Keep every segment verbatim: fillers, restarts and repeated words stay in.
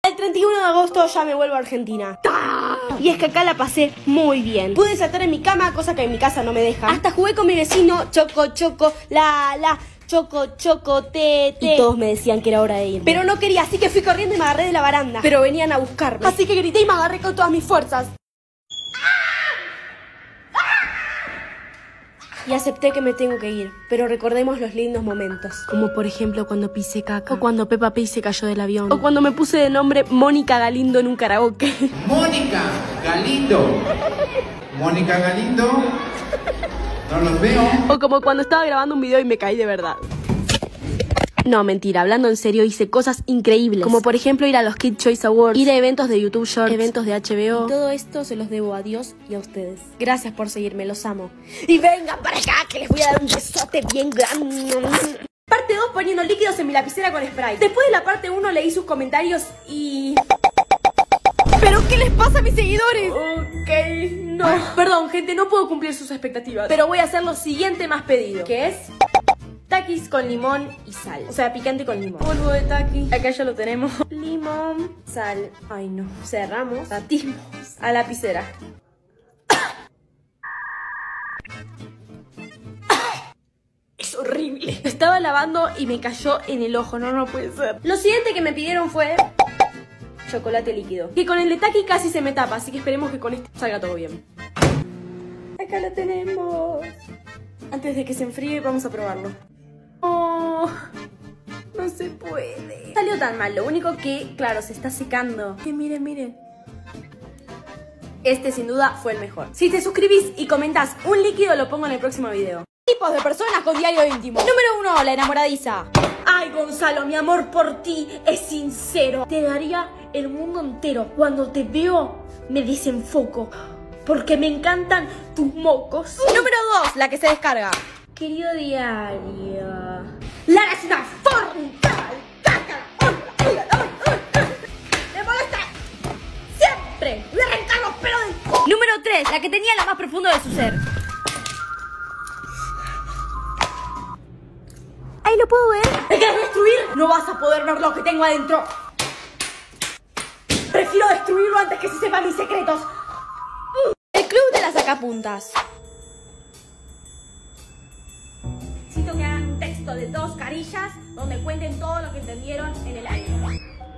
El treinta y uno de agosto ya me vuelvo a Argentina. Y es que acá la pasé muy bien. Pude saltar en mi cama, cosa que en mi casa no me deja. Hasta jugué con mi vecino, choco, choco, la, la, choco, choco, te, te. Y todos me decían que era hora de irme. Pero no quería, así que fui corriendo y me agarré de la baranda. Pero venían a buscarme. Así que grité y me agarré con todas mis fuerzas. Y acepté que me tengo que ir, pero recordemos los lindos momentos. Como por ejemplo cuando pisé caca, o cuando Peppa Pig se cayó del avión, o cuando me puse de nombre Mónica Galindo en un karaoke. Mónica Galindo. Mónica Galindo. No los veo. O como cuando estaba grabando un video y me caí de verdad. No, mentira, hablando en serio, hice cosas increíbles. Como por ejemplo ir a los Kid Choice Awards, ir a eventos de YouTube Shorts, eventos de H B O. Y todo esto se los debo a Dios y a ustedes. Gracias por seguirme, los amo. Y vengan para acá que les voy a dar un besote bien grande. Parte dos, poniendo líquidos en mi lapicera con spray. Después de la parte uno leí sus comentarios y... ¿Pero qué les pasa a mis seguidores? Ok, no. Perdón, gente, no puedo cumplir sus expectativas. Pero voy a hacer lo siguiente más pedido, que es... Takis con limón y sal. O sea, picante con limón. Polvo de Takis. Acá ya lo tenemos. Limón, sal. Ay, no. Cerramos. Batimos a la lapicera. Es horrible. Estaba lavando y me cayó en el ojo. No, no puede ser. Lo siguiente que me pidieron fue... chocolate líquido. Que con el de Taki casi se me tapa. Así que esperemos que con este salga todo bien. Acá lo tenemos. Antes de que se enfríe vamos a probarlo. Oh, no se puede. Salió tan mal, lo único que, claro, se está secando. Que miren, miren. Este sin duda fue el mejor. Si te suscribís y comentás un líquido, lo pongo en el próximo video. Tipos de personas con diario íntimo. Número uno, la enamoradiza. Ay, Gonzalo, mi amor por ti es sincero. Te daría el mundo entero. Cuando te veo, me desenfoco. Porque me encantan tus mocos. Número dos, la que se descarga. Querido diario. Lara es una fornical. Me molesta. Siempre. Voy a arrancar los pelos del c... Número tres, la que tenía la más profunda de su ser. Ahí lo puedo ver. ¿Me quieres destruir? No vas a poder ver lo que tengo adentro. Prefiero destruirlo antes que se sepan mis secretos. El club de las sacapuntas. Necesito que hagan un texto de dos carillas donde cuenten todo lo que entendieron en el año.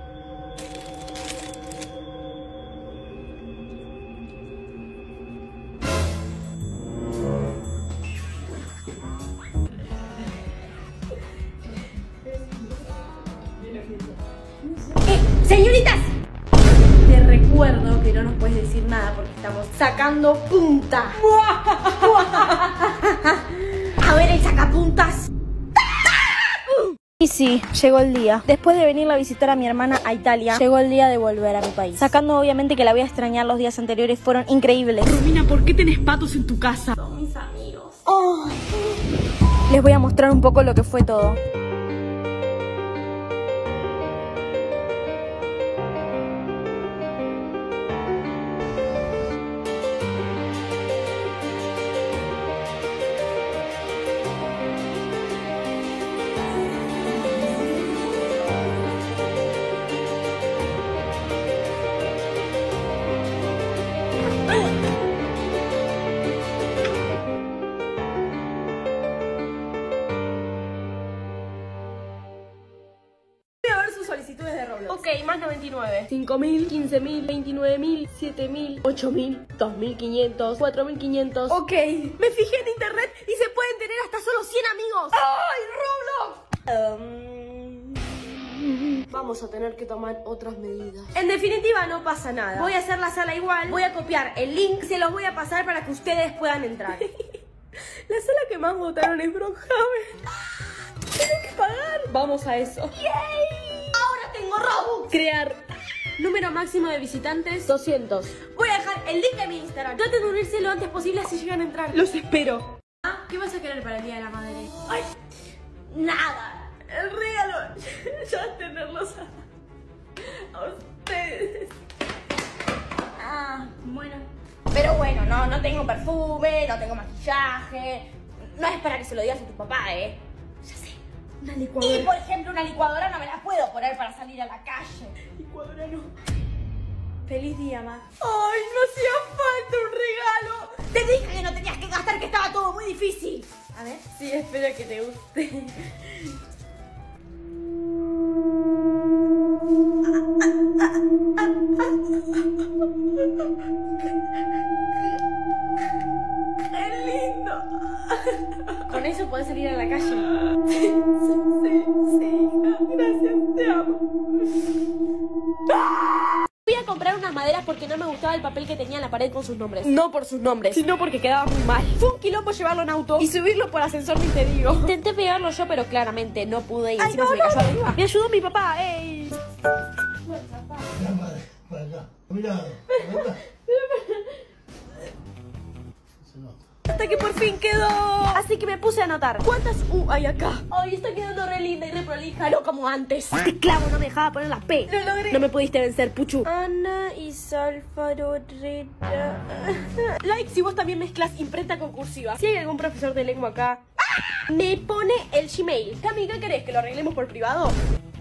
¡Eh, señoritas! Te recuerdo que no nos puedes decir nada porque estamos sacando punta. A ver el sacapuntas. Y sí, llegó el día. Después de venirla a visitar a mi hermana a Italia, llegó el día de volver a mi país. Sacando obviamente que la voy a extrañar, los días anteriores fueron increíbles. Romina, ¿por qué tenés patos en tu casa? Son mis amigos. Oh. Les voy a mostrar un poco lo que fue todo. Solicitudes de Roblox. Ok, más noventa y nueve. cinco mil, quince mil, veintinueve mil, siete mil, ocho mil, dos mil quinientos, cuatro mil quinientos. Ok, me fijé en internet y se pueden tener hasta solo cien amigos. ¡Ay, Roblox! Um, vamos a tener que tomar otras medidas. En definitiva, no pasa nada. Voy a hacer la sala igual. Voy a copiar el link. Se los voy a pasar para que ustedes puedan entrar. La sala que más votaron es Brookhaven. Tengo que pagar. Vamos a eso. ¡Yay! Ahora tengo Robux. Crear. Número máximo de visitantes, doscientos. Voy a dejar el link de mi Instagram. Traten de unirse lo antes posible si llegan a entrar. Los espero. Ah, ¿qué vas a querer para el Día de la Madre? Ay, nada. El regalo. Ya tenerlos a, a ustedes. Ah, bueno. Pero bueno, no, no tengo perfume, no tengo maquillaje. No es para que se lo digas a tu papá, ¿eh? Ya sé. Una licuadora. Y por ejemplo, una licuadora no me la puedo poner para salir a la calle. licuadora no. Feliz día, ma. Ay, no hacía falta un regalo. Te dije que no tenías que gastar, que estaba todo muy difícil. A ver. Sí, espero que te guste. ¡Qué lindo! Con eso podés salir a la calle. Sí, sí, sí, hija. Gracias, te amo. Fui a comprar unas maderas porque no me gustaba el papel que tenía en la pared con sus nombres. No por sus nombres, sino porque quedaba muy mal. Fue un quilombo llevarlo en auto y subirlo por ascensor, ni te digo. Intenté pegarlo yo, pero claramente no pude y Ay, encima no, se me no, cayó no. arriba. Me ayudó mi papá, ey. Mira, madre, para acá. Mira, para acá. Se nota. Hasta que por fin quedó. Así que me puse a anotar. ¿Cuántas U hay acá? Ay, está quedando re linda y re prolija, no como antes. Este clavo no me dejaba poner la P. Lo logré. No me pudiste vencer, Puchu. Ana y Salfaroreta. Like si vos también mezclas imprenta con cursiva. Si hay algún profesor de lengua acá, me pone el Gmail. Cami, ¿qué querés? ¿Que lo arreglemos por privado?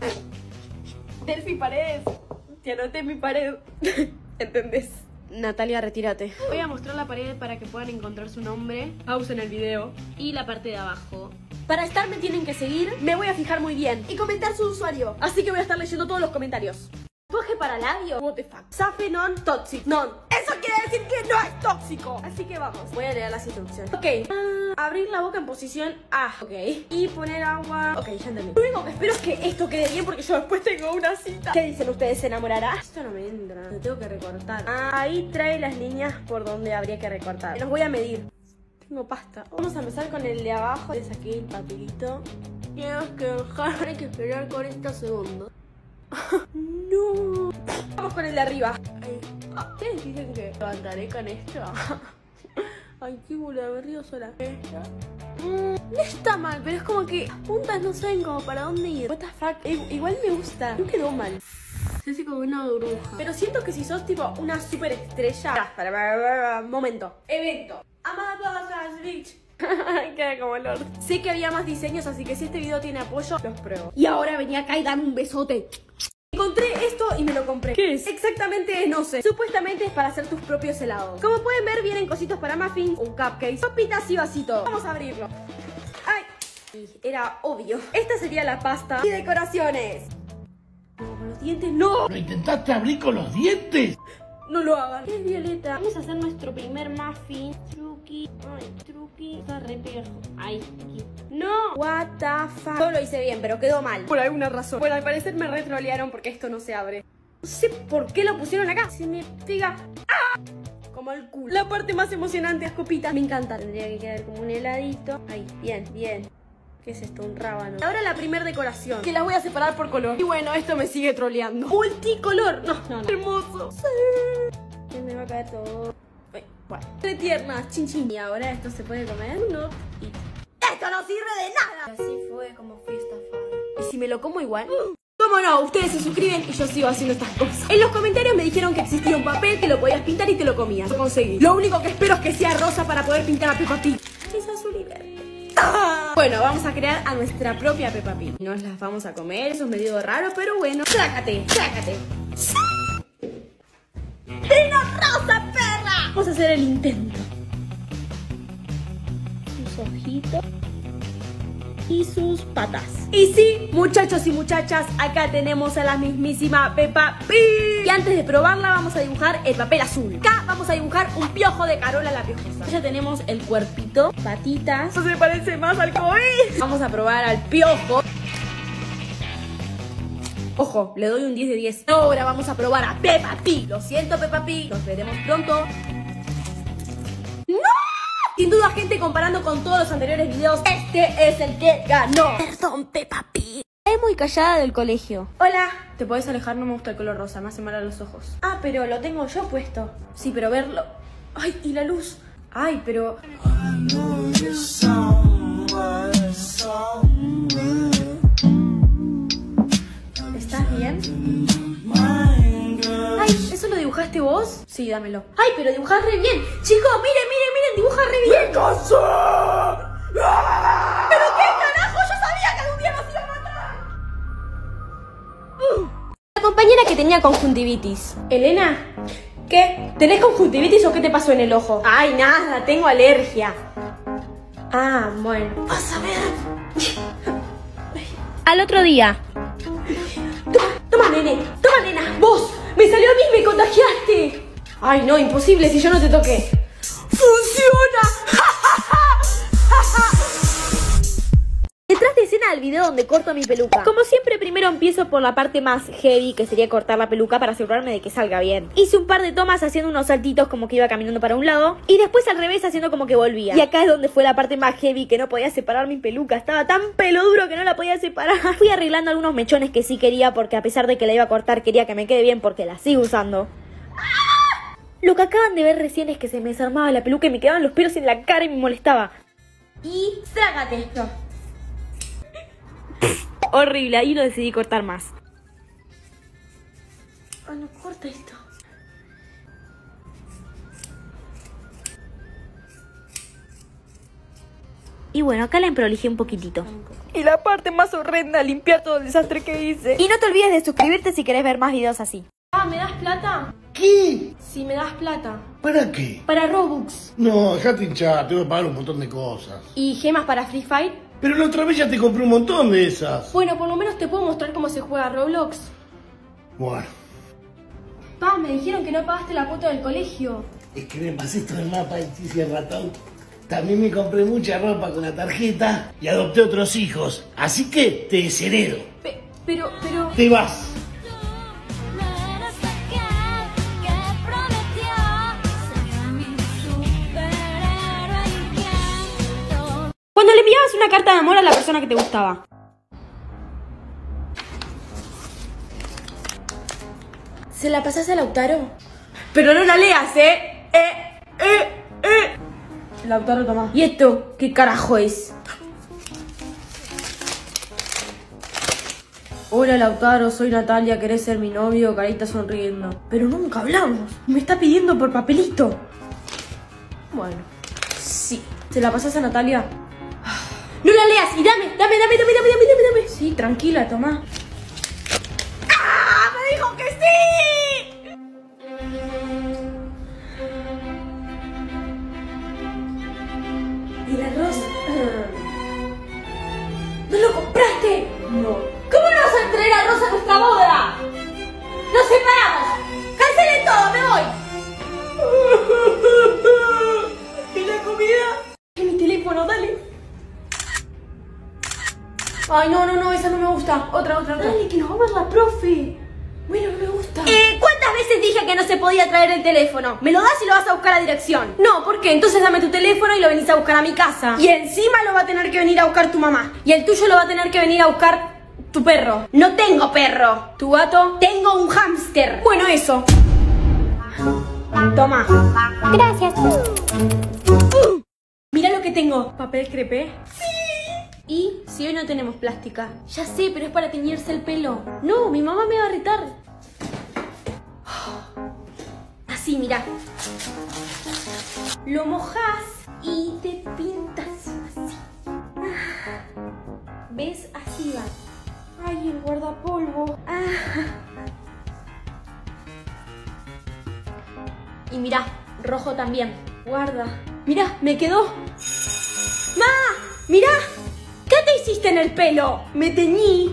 Delphi Paredes. Te anoté en mi pared. ¿Entendés? Natalia, retírate. Voy a mostrar la pared para que puedan encontrar su nombre. Pausa en el video. Y la parte de abajo. Para estar me tienen que seguir Me voy a fijar muy bien. y comentar su usuario. Así que voy a estar leyendo todos los comentarios. Tatuaje para labio. What the fuck. Safe non toxic. Non. Eso quiere decir que no es tóxico. Así que vamos. Voy a leer las instrucciones. Ok. Ah, abrir la boca en posición A. Ok. Y poner agua. Ok, ya entendí. Lo único que espero es que esto quede bien porque yo después tengo una cita. ¿Qué dicen ustedes? ¿Se enamorará? Esto no me entra. Lo tengo que recortar. Ah, ahí trae las líneas por donde habría que recortar. Los voy a medir. Tengo pasta. Vamos a empezar con el de abajo. Le saqué el papelito. Tienes que dejar. Hay que esperar cuarenta segundos. No. Vamos con el de arriba. Ay. Ah, ¿ustedes dicen que levantaré con esto? Ay, qué boluda, me río sola. Esta. Mm, no está mal, pero es como que las puntas no saben como para dónde ir. What the fuck. Eh, igual me gusta. No quedó mal. Se hace como una bruja. Pero siento que si sos tipo una super estrella. Ya, para, para, para, para, momento. Evento. Amada Plaza Beach. Queda como Lord. Sé que había más diseños, así que si este video tiene apoyo, los pruebo. Y ahora venía acá y dame un besote. Encontré esto y me lo compré. ¿Qué es? Exactamente, no sé. Supuestamente es para hacer tus propios helados. Como pueden ver, vienen cositos para muffins, un cupcake, papitas y vasito. Vamos a abrirlo. Ay, era obvio. Esta sería la pasta y decoraciones. No, con los dientes no. ¿Lo intentaste abrir con los dientes? No lo hagan. Es violeta. Vamos a hacer nuestro primer muffin. Truqui. Ay, truqui. Está re viejo. Ay, aquí. No. What the fuck. Yo lo hice bien, pero quedó mal. Por alguna razón. Bueno, al parecer me retrolearon porque esto no se abre. No sé por qué lo pusieron acá. Se me pega. ¡Ah! Como el culo. La parte más emocionante, Ascopita. Me encanta. Tendría que quedar como un heladito. Ahí, bien, bien. ¿Qué es esto? Un rábano. Ahora la primer decoración. Que las voy a separar por color. Y bueno, esto me sigue troleando. Multicolor. No, no, no. Hermoso. Sí. Se me va a caer todo. Ay, bueno. De tiernas, chin chin. Y ahora esto se puede comer. No. Y... ¡esto no sirve de nada! Así fue como fui estafada. ¿Y si me lo como igual? ¿Cómo no? Ustedes se suscriben y yo sigo haciendo estas cosas. En los comentarios me dijeron que existía un papel que lo podías pintar y te lo comías. Lo conseguí. Lo único que espero es que sea rosa para poder pintar a Peppa Pig. Es azul y verde. ¡Ah! Bueno, vamos a crear a nuestra propia Peppa Pig. Nos las vamos a comer, eso es medio raro, pero bueno. ¡Trácate! ¡Trácate! ¡Sí! ¡Vino rosa, perra! Vamos a hacer el intento. Sus ojitos y sus patas. Y sí, muchachos y muchachas, acá tenemos a la mismísima Peppa Pig. Y antes de probarla vamos a dibujar el papel azul. Acá vamos a dibujar un piojo de Carola la Piojosa. Ya tenemos el cuerpito, patitas. Eso se parece más al COVID. Vamos a probar al piojo. Ojo, le doy un diez de diez. Ahora vamos a probar a Peppa Pig. Lo siento, Peppa Pig. Nos veremos pronto. ¡No! Sin duda, gente, comparando con todos los anteriores videos, este es el que ganó. Perdón, Peppa Pig. Es muy callada del colegio. Hola. Te podés alejar, no me gusta el color rosa, me hace mal a los ojos. Ah, pero lo tengo yo puesto. Sí, pero verlo... Ay, y la luz. Ay, pero... ¿Estás bien? Ay, ¿eso lo dibujaste vos? Sí, dámelo. Ay, pero dibujás re bien. Chicos, miren, miren, miren, dibuja re bien. ¡Me casé! ¿Pero qué carajo? Yo sabía que algún día nos iba a matar. La compañera que tenía conjuntivitis. ¿Elena? ¿Qué? ¿Tenés conjuntivitis o qué te pasó en el ojo? Ay, nada, tengo alergia. Ah, bueno. Vas a ver. Al otro día. Toma, toma, nene. Toma, nena. Vos. Me salió a mí, me contagiaste. Ay, no, imposible si yo no te toqué. ¡Funciona! Detrás de escena del video donde corto mi peluca. Como siempre, primero empiezo por la parte más heavy, que sería cortar la peluca para asegurarme de que salga bien. Hice un par de tomas haciendo unos saltitos como que iba caminando para un lado y después al revés haciendo como que volvía. Y acá es donde fue la parte más heavy, que no podía separar mi peluca. Estaba tan pelo duro que no la podía separar. Fui arreglando algunos mechones que sí quería, porque a pesar de que la iba a cortar quería que me quede bien porque la sigo usando. Lo que acaban de ver recién es que se me desarmaba la peluca y me quedaban los pelos en la cara y me molestaba. Y trágate esto. Horrible, ahí lo decidí cortar más. Ay, no, corta esto. Y bueno, acá la emprolijé un poquitito. Y la parte más horrenda, limpiar todo el desastre que hice. Y no te olvides de suscribirte si querés ver más videos así. Ah, ¿me das plata? ¿Qué? Sí, me das plata. ¿Para qué? Para Robux. No, dejate hinchar, tengo que pagar un montón de cosas. ¿Y gemas para Free Fire? Pero la otra vez ya te compré un montón de esas. Bueno, por lo menos te puedo mostrar cómo se juega Roblox. Bueno. Pa, me dijeron que no pagaste la cuota del colegio. Es que me pasé todo el mapa de Tizi el ratón. También me compré mucha ropa con la tarjeta y adopté otros hijos. Así que te desheredo. Pe- pero, pero... Te vas. Cuando le enviabas una carta de amor a la persona que te gustaba. ¿Se la pasás a Lautaro? Pero no la leas, ¿eh? Eh, eh, eh. Lautaro, toma. ¿Y esto qué carajo es? Hola Lautaro, soy Natalia, ¿querés ser mi novio? Carita sonriendo. Pero nunca hablamos. Me está pidiendo por papelito. Bueno, sí. ¿Se la pasás a Natalia? No la leas y dame, dame, dame, dame, dame, dame, dame, dame. Sí, tranquila, toma. ¡Ah! ¡Me dijo que sí! ¿Y la rosa? ¿No lo compraste? No. ¿Cómo no vas a traer a Rosa a nuestra boda? ¡Nos separamos! ¡Cancelen todo! ¡Me voy! ¿Y la comida? ¿Y mi teléfono? Dale. Ay, no, no, no, esa no me gusta. Otra, otra, otra. Dale, que nos va a ver la profe. Bueno, no me gusta. Eh, ¿cuántas veces dije que no se podía traer el teléfono? Me lo das y lo vas a buscar a dirección. No, ¿por qué? Entonces dame tu teléfono y lo venís a buscar a mi casa. Y encima lo va a tener que venir a buscar tu mamá. Y el tuyo lo va a tener que venir a buscar tu perro. No tengo perro. ¿Tu gato? Tengo un hámster. Bueno, eso. Toma. Gracias. Uh, mira lo que tengo. ¿Papel crepé? Sí. ¿Y si hoy no tenemos plástica? Ya sé, pero es para teñirse el pelo. No, mi mamá me va a retar. Así, mira. Lo mojás y te pintas así. ¿Ves? Así va. Ay, el guardapolvo. Ah. Y mira, rojo también. Guarda. Mira, me quedó. ¡Ma! ¡Mira! ¿Qué te hiciste en el pelo? Me teñí.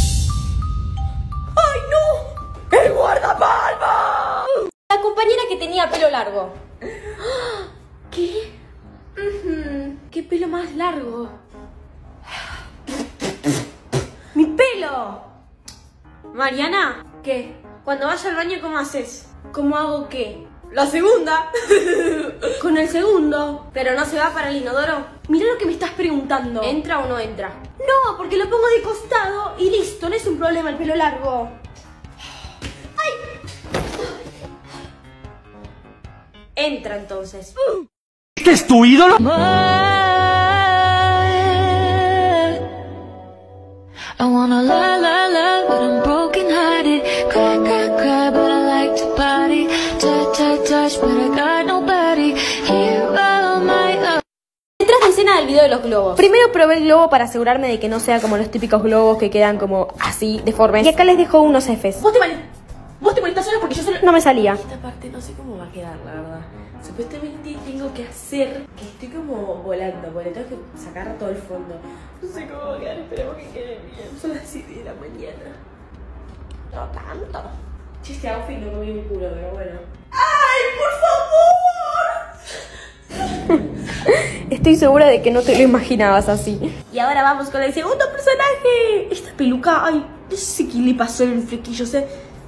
¡Ay, no! ¡El guardapolvo! La compañera que tenía pelo largo. ¿Qué? Uh-huh. ¿Qué pelo más largo? ¡Mi pelo! Mariana, ¿Qué? cuando vaya al baño, ¿cómo haces? ¿Cómo hago qué? La segunda. Con el segundo. Pero no se va para el inodoro. Mira lo que me estás preguntando. ¿Entra o no entra? No, porque lo pongo de costado y listo, no es un problema el pelo largo. ¡Ay! Entra entonces. ¿Este es tu ídolo? I wanna la la la, but I'm broken hearted. Cry, cry, cry, but I like to party. Touch, touch, touch, but I got nobody. Here on my own. Detrás de escena del video de los globos. Primero probé el globo para asegurarme de que no sea como los típicos globos que quedan como así, deformes. Y acá les dejo unos Fs. Vos te vale. solo no me salía. Esta parte no sé cómo va a quedar, la verdad. Supuestamente tengo que hacer que estoy como volando, porque tengo que sacar todo el fondo. No sé cómo va a quedar, esperemos que quede bien. Son las siete de la mañana. No tanto. Chiste outfit no comí un culo, pero bueno. ¡Ay, por favor! Estoy segura de que no te lo imaginabas así. Y ahora vamos con el segundo personaje. Esta peluca, ay, no sé qué le pasó en el flequillo, sé.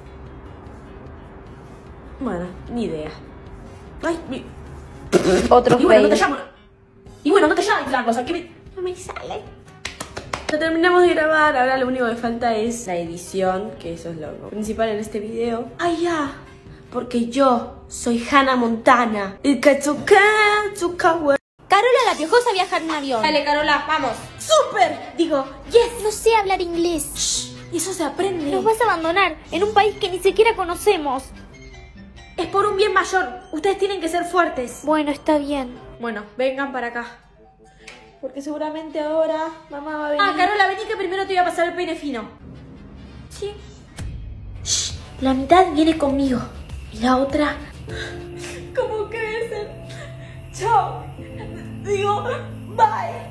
Bueno, ni idea. Ay, mi... Otro y bueno, no te llamo. Y bueno, no te llames la cosa, que me... no me sale. Ya terminamos de grabar, ahora lo único que falta es la edición, que eso es lo principal en este video. ¡Ay, ya! Porque yo soy Hannah Montana. Y que toca, toca, güey. Carola la Piojosa viaja en un avión. Dale, Carola, vamos. ¡Súper! Digo, yes. No sé hablar inglés. Shh, eso se aprende. Nos vas a abandonar en un país que ni siquiera conocemos. Es por un bien mayor. Ustedes tienen que ser fuertes. Bueno, está bien. Bueno, vengan para acá. Porque seguramente ahora mamá va a venir. Ah, Carola, vení que primero te voy a pasar el peine fino. Sí. Shh, la mitad viene conmigo. Y la otra... ¿Cómo crecen? Chao. Digo, bye.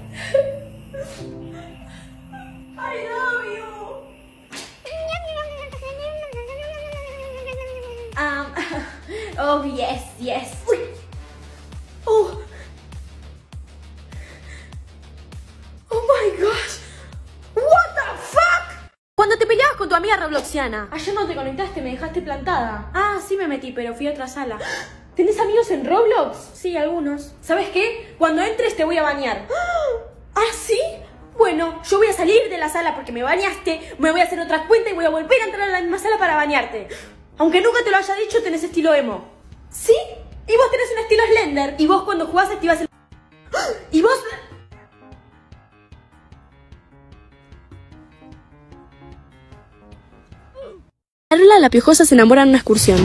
I love you. Um, oh, yes, yes. Uy. Oh. Oh my gosh. What the fuck? Cuando te peleabas con tu amiga Robloxiana. Ayer no te conectaste, me dejaste plantada. Ah, sí me metí, pero fui a otra sala. ¿Tenés amigos en Roblox? Sí, algunos. ¿Sabes qué? Cuando entres te voy a bañar. ¿Ah, sí? Bueno, yo voy a salir de la sala porque me bañaste, me voy a hacer otra cuenta y voy a volver a entrar a la misma sala para bañarte. Aunque nunca te lo haya dicho, tenés estilo emo. ¿Sí? Y vos tenés un estilo Slender. Y vos cuando jugás activás el... Y vos... Carola la Piojosa se enamora en una excursión.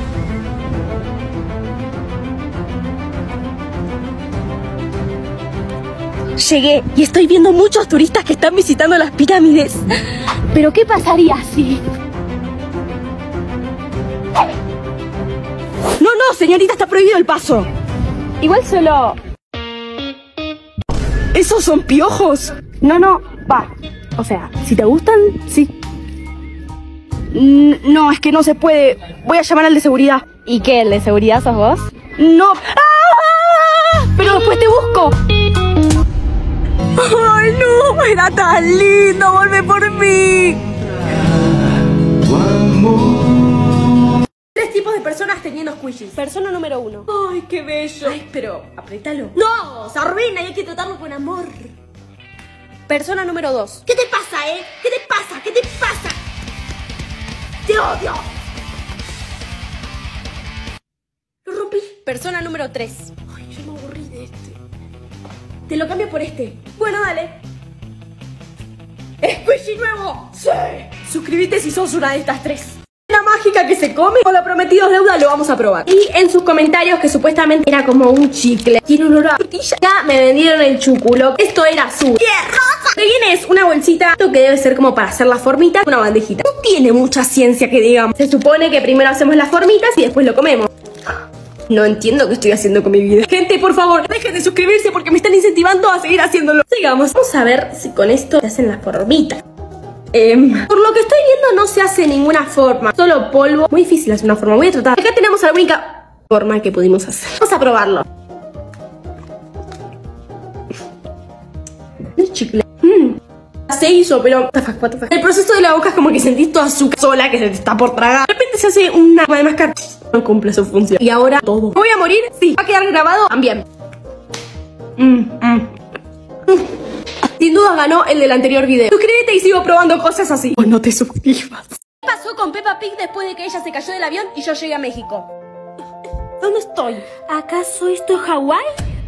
Llegué y estoy viendo muchos turistas que están visitando las pirámides. ¿Pero qué pasaría si...? No, no, señorita, está prohibido el paso. Igual solo... ¿Esos son piojos? No, no, va. O sea, si te gustan, sí. No, es que no se puede. Voy a llamar al de seguridad. ¿Y qué? ¿El de seguridad sos vos? No. ¡Ah! Pero después te busco. ¡Ay, no! Era tan lindo. Vuelve por mí. Tres tipos de personas teniendo squishies. Persona número uno. ¡Ay, qué bello! Ay, pero apretalo. ¡No! Se arruina y hay que tratarlo con amor. Persona número dos. ¿Qué te pasa, eh? ¿Qué te pasa? ¿Qué te pasa? ¡Te odio! Lo rompí. Persona número tres. Ay, yo me aburrí de este. Te lo cambio por este. Bueno, dale. ¡Squishy nuevo! ¡Sí! Suscríbete si sos una de estas tres. La mágica que se come o la prometidos deuda lo vamos a probar. Y en sus comentarios que supuestamente era como un chicle. Tiene olor a frutilla. Ya me vendieron el chuculo. Esto era azul. ¡Qué rosa! Que viene es una bolsita. Esto que debe ser como para hacer la formita. Una bandejita. No tiene mucha ciencia que digamos. Se supone que primero hacemos las formitas y después lo comemos. No entiendo qué estoy haciendo con mi vida. Gente, por favor, dejen de suscribirse porque me están incentivando a seguir haciéndolo. Sigamos. Vamos a ver si con esto se hacen las formitas. Eh, por lo que estoy viendo no se hace ninguna forma, solo polvo. Muy difícil hacer una forma, voy a tratar. Acá tenemos la única forma que pudimos hacer. Vamos a probarlo. El chicle. Mm. Se hizo, pero el proceso de la boca es como que sentís toda azúcar sola que se te está por tragar. De repente se hace una de mascar. No cumple su función. Y ahora todo. ¿Me voy a morir? Sí. ¿Va a quedar grabado? También. Mm, mm. Mm. Sin duda ganó el del anterior video. Suscríbete y sigo probando cosas así. O no te suscribas. ¿Qué pasó con Peppa Pig después de que ella se cayó del avión y yo llegué a México? ¿Dónde estoy? ¿Acaso esto es Hawái?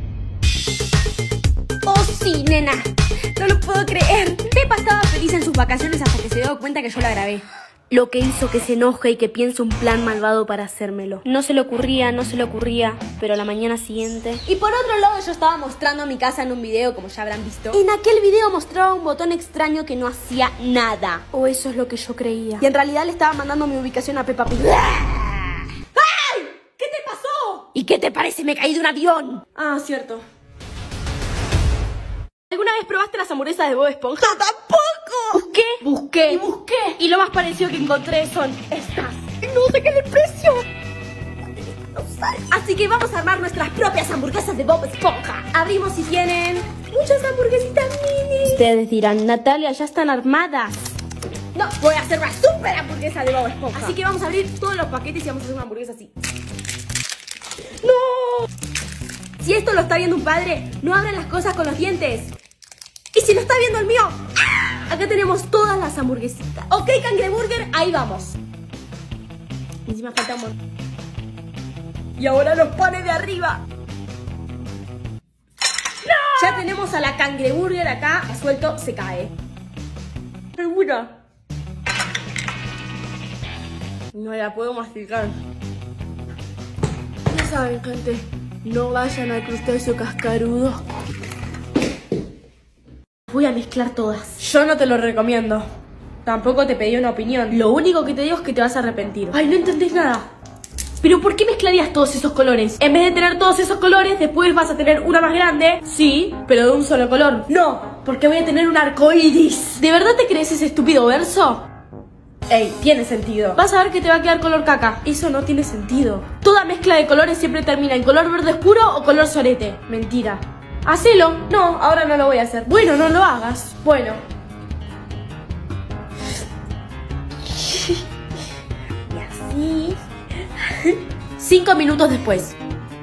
Oh sí, nena. No lo puedo creer. Peppa estaba feliz en sus vacaciones hasta que se dio cuenta que yo la grabé. Lo que hizo que se enoje y que piense un plan malvado para hacérmelo. No se le ocurría, no se le ocurría, pero la mañana siguiente... Y por otro lado yo estaba mostrando mi casa en un video, como ya habrán visto. En aquel video mostraba un botón extraño que no hacía nada. O eso es lo que yo creía. Y en realidad le estaba mandando mi ubicación a Peppa Pig. si me caí de un avión. Ah, cierto. ¿Alguna vez probaste las hamburguesas de Bob Esponja? ¡No, tampoco! Busqué, busqué Y busqué. y lo más parecido que encontré son estas. No sé qué es el precio. Así que vamos a armar nuestras propias hamburguesas de Bob Esponja. Abrimos y tienen muchas hamburguesitas mini. Ustedes dirán, Natalia, ya están armadas. No, voy a hacer una super hamburguesa de Bob Esponja. Así que vamos a abrir todos los paquetes y vamos a hacer una hamburguesa así. ¡No! Si esto lo está viendo un padre, no abran las cosas con los dientes. Y si lo está viendo el mío, acá tenemos todas las hamburguesitas. Ok, Cangreburger, ahí vamos. Encima falta un montón. Y ahora los panes de arriba. ¡No! Ya tenemos a la Cangreburger acá. La suelto, se cae. ¿Segura? No la puedo masticar. Ya saben, gente, no vayan al crustáceo cascarudo. Voy a mezclar todas. Yo no te lo recomiendo. Tampoco te pedí una opinión. Lo único que te digo es que te vas a arrepentir. Ay, no entendés nada. ¿Pero por qué mezclarías todos esos colores? En vez de tener todos esos colores, después vas a tener una más grande. Sí, pero de un solo color. No, porque voy a tener un arco iris. ¿De verdad te crees ese estúpido verso? Ey, tiene sentido. Vas a ver que te va a quedar color caca. Eso no tiene sentido. Toda mezcla de colores siempre termina en color verde oscuro o color sorete. Mentira. Hacelo. No, ahora no lo voy a hacer. Bueno, no lo hagas. Bueno. Y así. Cinco minutos después.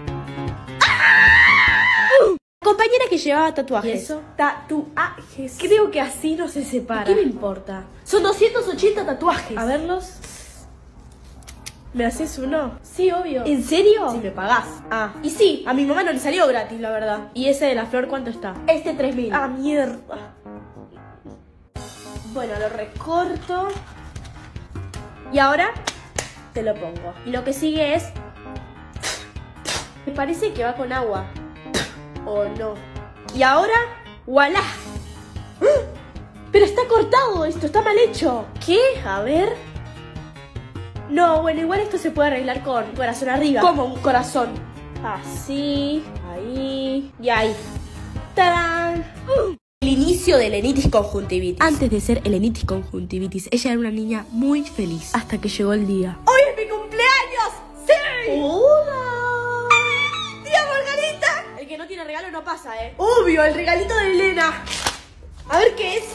Compañera que llevaba tatuajes. ¿Y eso? Tatuajes. Creo que así no se separa. ¿Qué me importa? Son doscientos ochenta tatuajes. A verlos. ¿Me haces uno? Sí, obvio. ¿En serio? Si me pagás. Ah, y sí, a mi mamá no le salió gratis, la verdad. ¿Y ese de la flor cuánto está? Este tres mil. Ah, mierda. Bueno, lo recorto. Y ahora te lo pongo. Y lo que sigue es... Me parece que va con agua. ¿O no? Y ahora... ¡Voilá! Pero está cortado esto, está mal hecho. ¿Qué? A ver... No, bueno, igual esto se puede arreglar con corazón arriba. Como un corazón. Así, ahí y ahí. ¡Tarán! El inicio de helenitis conjuntivitis. Antes de ser helenitis conjuntivitis, ella era una niña muy feliz. Hasta que llegó el día. ¡Hoy es mi cumpleaños! ¡Sí! ¡Hola! ¡Tía Margarita! El que no tiene regalo no pasa, ¿eh? Obvio, el regalito de Elena. A ver qué es.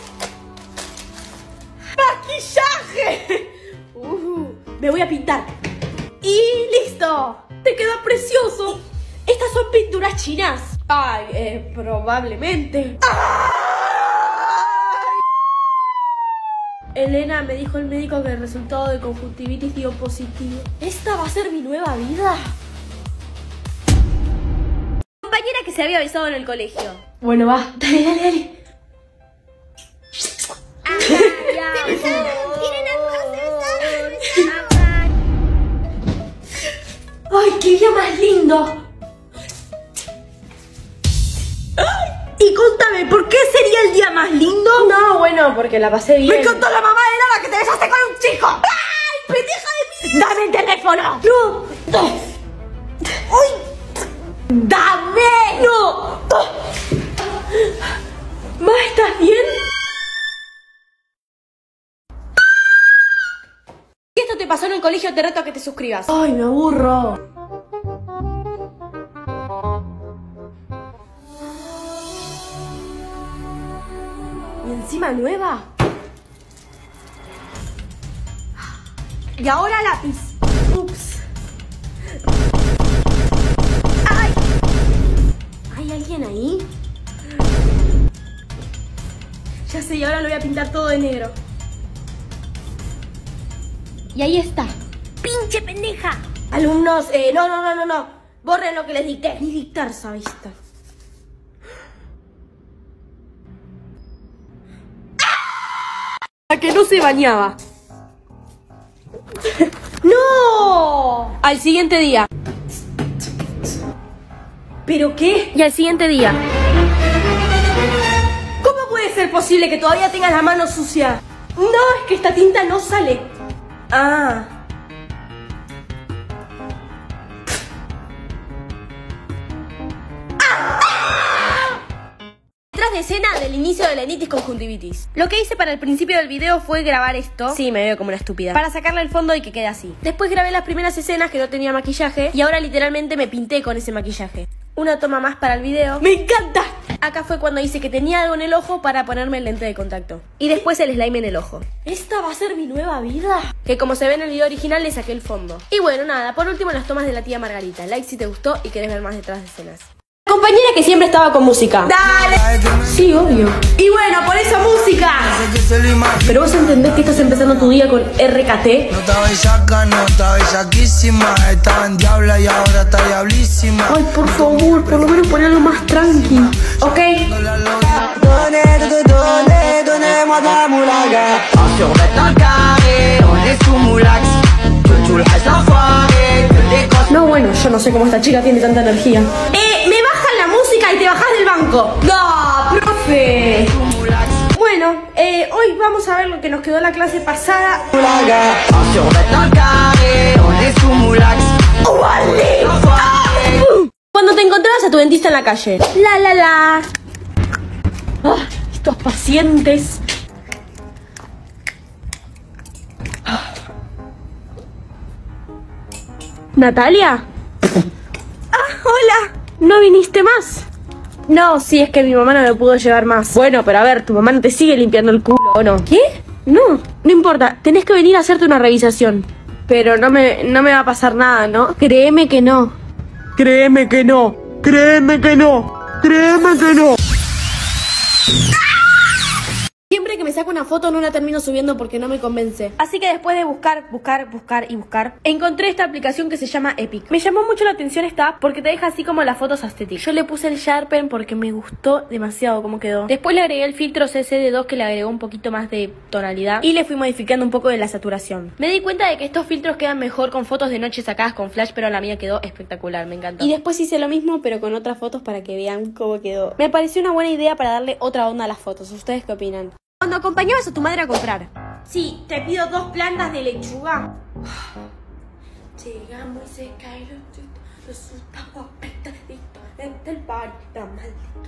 ¡Maquillaje! Uh, me voy a pintar. ¡Y listo! ¡Te quedó precioso! ¿Estas son pinturas chinas? Ay, eh, probablemente. ¡Ay! Elena, me dijo el médico que el resultado de conjuntivitis dio positivo. ¿Esta va a ser mi nueva vida? Compañera que se había besado en el colegio. Bueno, va. Dale, dale, dale. ¡Ay, qué día más lindo! Y contame, ¿por qué sería el día más lindo? No, bueno, porque la pasé bien. ¡Me contó la mamá de Nada que te besaste con un chico! ¡Ay, pendeja de mí! ¡Dame el teléfono! ¡No! ¡Uy! ¡Dame! ¡No! ¿Ma, estás bien? Si esto te pasó en el colegio, te reto a que te suscribas. ¡Ay, me aburro! Y encima nueva. Y ahora lápiz. Ups. ¡Ay! ¿Hay alguien ahí? Ya sé, y ahora lo voy a pintar todo de negro. Y ahí está. ¡Pinche pendeja! Alumnos, eh, no, no, no, no, no. Borren lo que les dicté. Ni dictar sabiste. A que no se bañaba. ¡No! Al siguiente día. ¿Pero qué? Y al siguiente día. ¿Cómo puede ser posible que todavía tengas la mano sucia? No, es que esta tinta no sale. Ah. de escena del inicio de la enitis conjuntivitis. Lo que hice para el principio del video fue grabar esto. Sí, me veo como una estúpida. Para sacarle el fondo y que quede así. Después grabé las primeras escenas que no tenía maquillaje y ahora literalmente me pinté con ese maquillaje. Una toma más para el video. ¡Me encanta! Acá fue cuando hice que tenía algo en el ojo para ponerme el lente de contacto. Y después el slime en el ojo. ¿Esta va a ser mi nueva vida? Que como se ve en el video original le saqué el fondo. Y bueno, nada, por último las tomas de la tía Margarita. Like si te gustó y querés ver más detrás de escenas. Compañera que siempre estaba con música. ¡Dale! Sí, obvio. Y bueno, por esa música. Pero vos entendés que estás empezando tu día con R K T. No estaba bellaca, no estaba bellaquísima. Estaba en diabla y ahora está diablísima. Ay, por favor, por lo menos ponerlo más tranqui. Ok. No, bueno, yo no sé cómo esta chica tiene tanta energía. Eh, me bajan la música y te bajás del banco. ¡No, profe! Bueno, eh, hoy vamos a ver lo que nos quedó la clase pasada. ¡Oh, vale! Cuando te encontrabas a tu dentista en la calle. La, la, la. Ah, estos pacientes. ¿Natalia? Ah, hola. ¿No viniste más? No, sí, es que mi mamá no me pudo llevar más. Bueno, pero a ver, tu mamá no te sigue limpiando el culo, ¿o no? ¿Qué? No, no importa, tenés que venir a hacerte una revisación. Pero no me, no me va a pasar nada, ¿no? Créeme que no. Créeme que no, créeme que no, créeme que no. Siempre que me saco una foto no la termino subiendo porque no me convence. Así que después de buscar, buscar, buscar y buscar, encontré esta aplicación que se llama Epic. Me llamó mucho la atención esta app porque te deja así como las fotos aesthetic. Yo le puse el Sharpen porque me gustó demasiado cómo quedó. Después le agregué el filtro C C D dos que le agregó un poquito más de tonalidad y le fui modificando un poco de la saturación. Me di cuenta de que estos filtros quedan mejor con fotos de noche sacadas con flash, pero la mía quedó espectacular, me encantó. Y después hice lo mismo pero con otras fotos para que vean cómo quedó. Me pareció una buena idea para darle otra onda a las fotos. ¿Ustedes qué opinan? Cuando acompañabas a tu madre a comprar. Sí, te pido dos plantas de lechuga. Llegamos y se cae el chito, resulta apretadito dentro del bar, está maldito.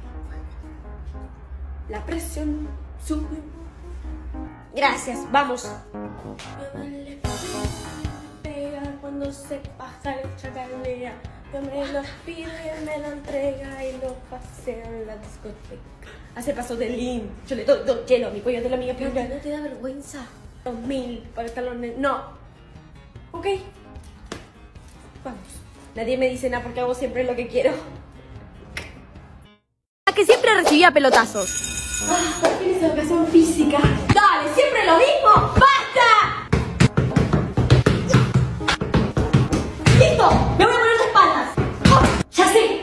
La presión sube. Gracias, vamos. Pega cuando se pasa el chacalea. Que me lo pide, me lo entrega y lo pasea en la discoteca. Hace paso de lean. Yo le doy dos hielo a mi pollo de la mía. Pero no te da vergüenza. Dos mil para estar los nenes. No. Ok. Vamos. Nadie me dice nada porque hago siempre lo que quiero. A que siempre recibía pelotazos. Ah, ¿por qué es educación física? ¡Dale! ¡Siempre lo mismo! ¡Basta! ¡Listo! ¡Me voy a poner de espaldas! ¡Oh! ¡Ya sé!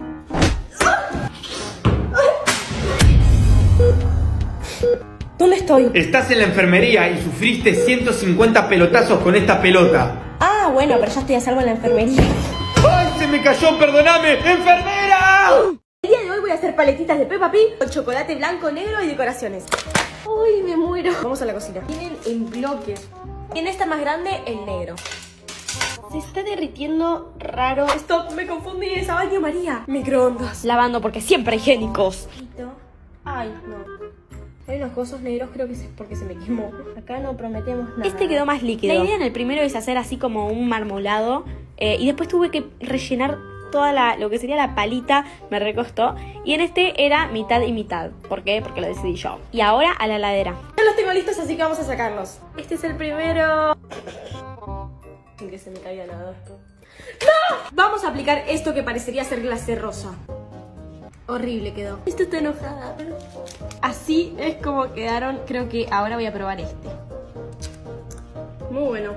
¿Dónde estoy? Estás en la enfermería y sufriste ciento cincuenta pelotazos con esta pelota. Ah, bueno, pero ya estoy a salvo en la enfermería. ¡Ay, se me cayó! ¡Perdóname! ¡Enfermera! El día de hoy voy a hacer paletitas de Peppa Pig con chocolate blanco, negro y decoraciones. ¡Uy, me muero! Vamos a la cocina. Vienen en bloques. Y en esta más grande, el negro. Se está derritiendo raro. Stop, me confundí. Es a baño María. Microondas. Lavando porque siempre higiénicos. Ay, no. Hay unos cosos negros, creo que es porque se me quemó. Acá no prometemos nada. Este quedó más líquido. La idea en el primero es hacer así como un marmolado. Eh, y después tuve que rellenar toda la, lo que sería la palita. Me recostó. Y en este era mitad y mitad. ¿Por qué? Porque lo decidí yo. Y ahora a la heladera. Ya los tengo listos, así que vamos a sacarlos. Este es el primero. Sin que se me caiga nada. ¡No! Vamos a aplicar esto que parecería ser glacé rosa. Horrible quedó. Esto está enojada. Así es como quedaron. Creo que ahora voy a probar este. Muy bueno.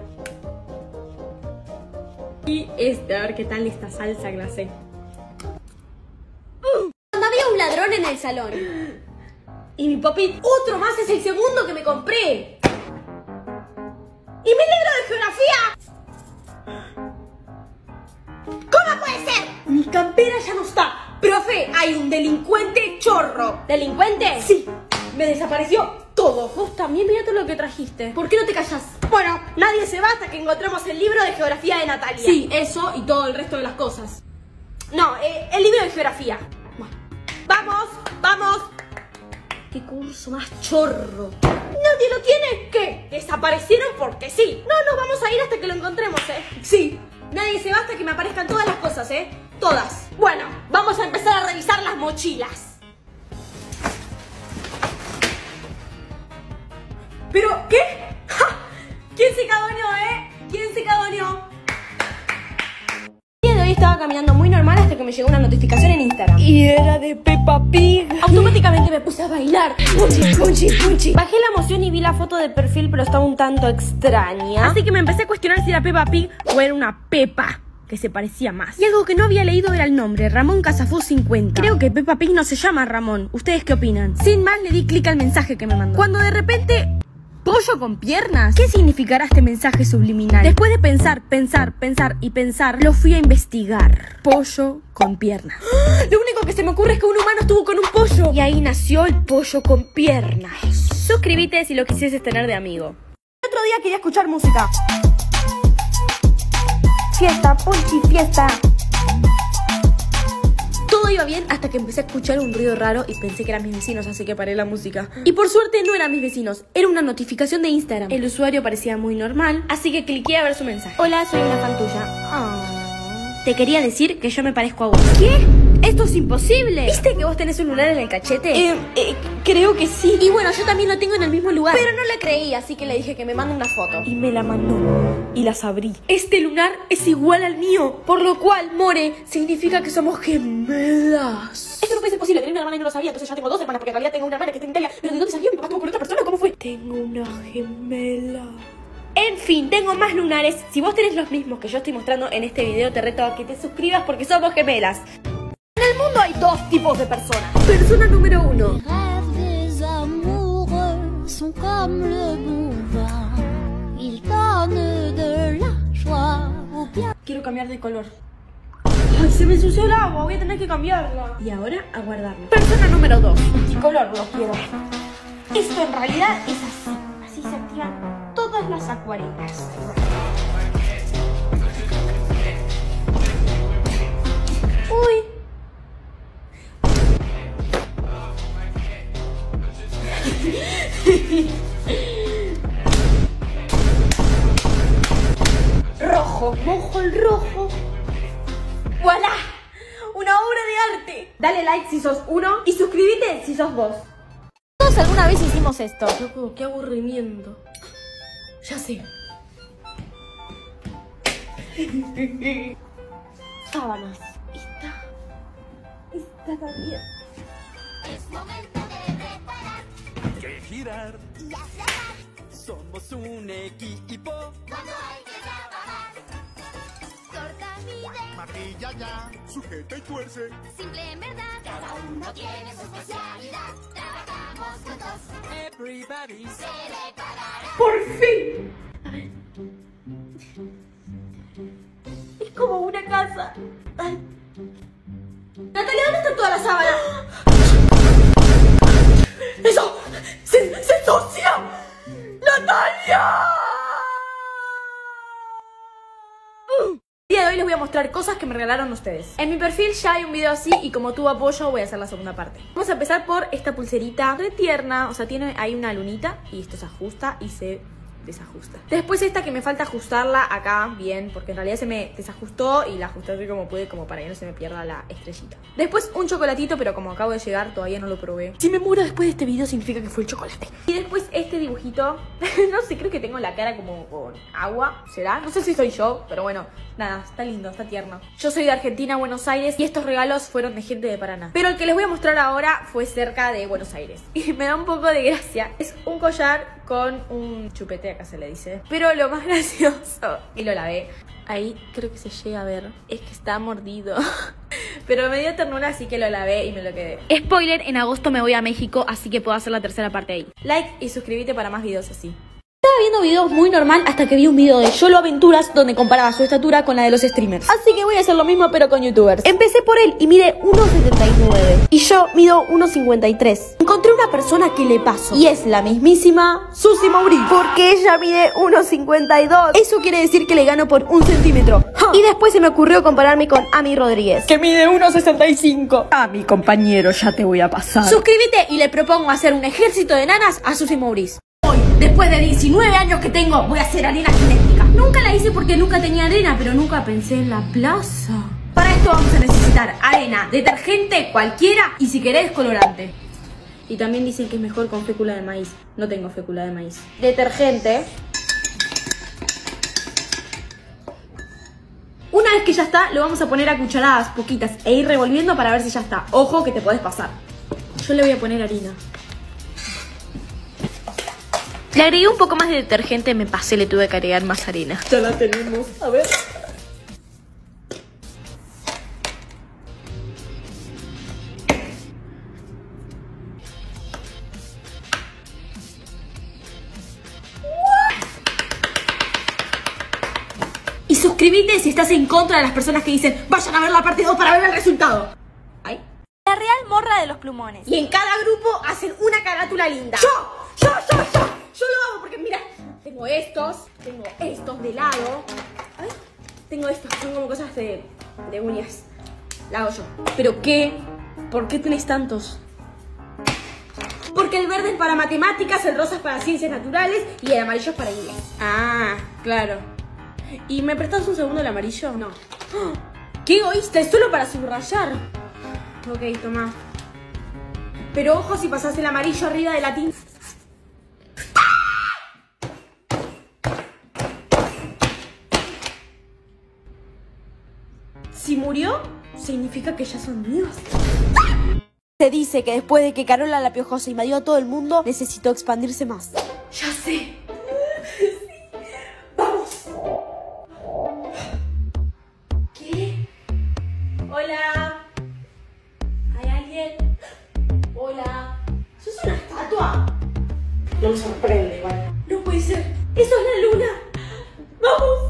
Y este, a ver qué tal esta salsa glacé. Cuando había un ladrón en el salón. Y mi papi, otro más, es el segundo que me compré. ¿Y mi libro de geografía? ¿Cómo puede ser? Mi campera ya no está. Profe, hay un delincuente chorro. ¿Delincuente? Sí. Me desapareció todo. Vos también, mira todo lo que trajiste. ¿Por qué no te callas? Bueno, nadie se va hasta que encontremos el libro de geografía de Natalia. Sí, eso y todo el resto de las cosas. No, eh, el libro de geografía. Bueno, ¡Vamos! ¡Vamos! ¡Qué curso más chorro! ¿Nadie lo tiene? ¿Qué? ¿Desaparecieron porque sí? No, nos vamos a ir hasta que lo encontremos, ¿eh? Sí. Nadie se va hasta que me aparezcan todas las cosas, ¿eh? Todas. Bueno, vamos a empezar a revisar las mochilas. ¿Pero qué? ¡Ja! ¿Quién se cagoneó, eh? ¿Quién se cagoneó? El día de hoy estaba caminando muy normal hasta que me llegó una notificación en Instagram. Y era de Peppa Pig. Automáticamente me puse a bailar. Punchi, punchi, punchi. Bajé la emoción y vi la foto de perfil, pero estaba un tanto extraña. Así que me empecé a cuestionar si era Peppa Pig o era una Pepa que se parecía más. Y algo que no había leído era el nombre, Ramón Casafú cincuenta. Creo que Peppa Pig no se llama Ramón. ¿Ustedes qué opinan? Sin más, le di clic al mensaje que me mandó. Cuando de repente... ¿pollo con piernas? ¿Qué significará este mensaje subliminal? Después de pensar, pensar, pensar y pensar, lo fui a investigar. Pollo con piernas. Lo único que se me ocurre es que un humano estuvo con un pollo. Y ahí nació el pollo con piernas. Suscríbete si lo quisieses tener de amigo. El otro día quería escuchar música. Fiesta, ponchi, fiesta. Todo iba bien hasta que empecé a escuchar un ruido raro y pensé que eran mis vecinos, así que paré la música. Y por suerte no eran mis vecinos, era una notificación de Instagram. El usuario parecía muy normal, así que cliqué a ver su mensaje. Hola, soy una fan tuya. Oh. Te quería decir que yo me parezco a vos. ¿Qué? ¡Esto es imposible! ¿Viste que vos tenés un lunar en el cachete? Eh, eh, creo que sí. Y bueno, yo también lo tengo en el mismo lugar. Pero no le creí, así que le dije que me mande una foto. Y me la mandó. Y las abrí. Este lunar es igual al mío. Por lo cual, more, significa que somos gemelas. Esto no puede ser posible. Tenía una hermana y no lo sabía. Entonces ya tengo dos hermanas, porque en realidad tengo una hermana que está en Italia. ¿Pero de dónde salió? ¿Mi papá estuvo con otra persona? ¿Cómo fue? Tengo una gemela. En fin, tengo más lunares. Si vos tenés los mismos que yo estoy mostrando en este video, te reto a que te suscribas porque somos gemelas. En el mundo hay dos tipos de personas. Persona número uno. Quiero cambiar de color. Ay, se me ensució el agua, voy a tener que cambiarla. Y ahora a guardarlo. Persona número dos. Multicolor lo quiero. Esto en realidad es así. Así se activan todas las acuarelas. Uy. Rojo, mojo el rojo. ¡Voilá! Una obra de arte. Dale like si sos uno y suscríbete si sos vos. Todos alguna vez hicimos esto. Loco, qué aburrimiento. Ya sé. Sábanas. Esta. Esta también. Es momento de reparar. Que girar. Y aflojar. Somos un equipo. Cuando hay que trabajar. Corta, mide. Martilla ya. Sujeta y tuerce. Simple en verdad. Cada uno tiene su especialidad. Trabajamos juntos. Everybody se reparará. ¡Por fin! A ver. Es como una casa. Ay. Natalia, ¿dónde están todas las sábanas? ¡Eso! ¡Se, se ensucia! ¡Natalia! El día de hoy les voy a mostrar cosas que me regalaron ustedes. En mi perfil ya hay un video así y como tuvo apoyo voy a hacer la segunda parte. Vamos a empezar por esta pulserita re tierna. O sea, tiene ahí una lunita y esto se ajusta y se desajusta. Después esta que me falta ajustarla acá bien, porque en realidad se me desajustó y la ajusté así como pude, como para que no se me pierda la estrellita. Después un chocolatito, pero como acabo de llegar todavía no lo probé. Si me muero después de este video significa que fue el chocolate. Y después este dibujito. No sé, creo que tengo la cara como con agua, ¿será? No sé si soy yo, pero bueno, nada, está lindo, está tierno. Yo soy de Argentina, Buenos Aires, y estos regalos fueron de gente de Paraná. Pero el que les voy a mostrar ahora fue cerca de Buenos Aires y me da un poco de gracia. Es un collar con un chupete, acá se le dice. Pero lo más gracioso, y lo lavé, ahí creo que se llega a ver, es que está mordido. Pero me dio ternura, así que lo lavé y me lo quedé. Spoiler, en agosto me voy a México, así que puedo hacer la tercera parte ahí. Like y suscríbete para más videos así. Estaba viendo videos muy normal hasta que vi un video de Yolo Aventuras donde comparaba su estatura con la de los streamers. Así que voy a hacer lo mismo pero con youtubers. Empecé por él y mide uno setenta y nueve y yo mido uno cincuenta y tres. Encontré una persona que le paso y es la mismísima Susi Mauri, porque ella mide uno cincuenta y dos. Eso quiere decir que le gano por un centímetro. ¡Ja! Y después se me ocurrió compararme con Ami Rodríguez, que mide uno sesenta y cinco. Ah, mi compañero, ya te voy a pasar. Suscríbete y le propongo hacer un ejército de nanas a Susi Maurice. Hoy, después de diecinueve años que tengo, voy a hacer arena cinética. Nunca la hice porque nunca tenía arena, pero nunca pensé en la plaza. Para esto vamos a necesitar arena, detergente, cualquiera, y si querés, colorante. Y también dicen que es mejor con fécula de maíz. No tengo fécula de maíz. Detergente. Una vez que ya está, lo vamos a poner a cucharadas poquitas e ir revolviendo para ver si ya está. Ojo que te podés pasar. Yo le voy a poner harina. Le agregué un poco más de detergente, me pasé, le tuve que agregar más harina. Ya la tenemos. A ver. Y suscríbete si estás en contra de las personas que dicen vayan a ver la parte dos para ver el resultado. Ay. La real morra de los plumones. Y en cada grupo hacen una carátula linda. ¡Yo! ¡Yo, yo, yo! Yo lo hago porque mira, tengo estos, tengo estos de lado. Ay, tengo estos, son como cosas de, de uñas. La hago yo. ¿Pero qué? ¿Por qué tenés tantos? Porque el verde es para matemáticas, el rosa es para ciencias naturales y el amarillo es para inglés. Ah, claro. ¿Y me prestas un segundo el amarillo? No. ¡Qué egoísta! Es solo para subrayar. Ok, toma. Pero ojo si pasás el amarillo arriba de la tinta. Si murió, significa que ya son míos. Se dice que después de que Carola la Piojosa invadió a todo el mundo, necesitó expandirse más. Ya sé. Vamos. ¿Qué? Hola. ¿Hay alguien? Hola. ¿Sos una estatua? No me sorprende igual. No puede ser. ¡Eso es la luna! ¡Vamos!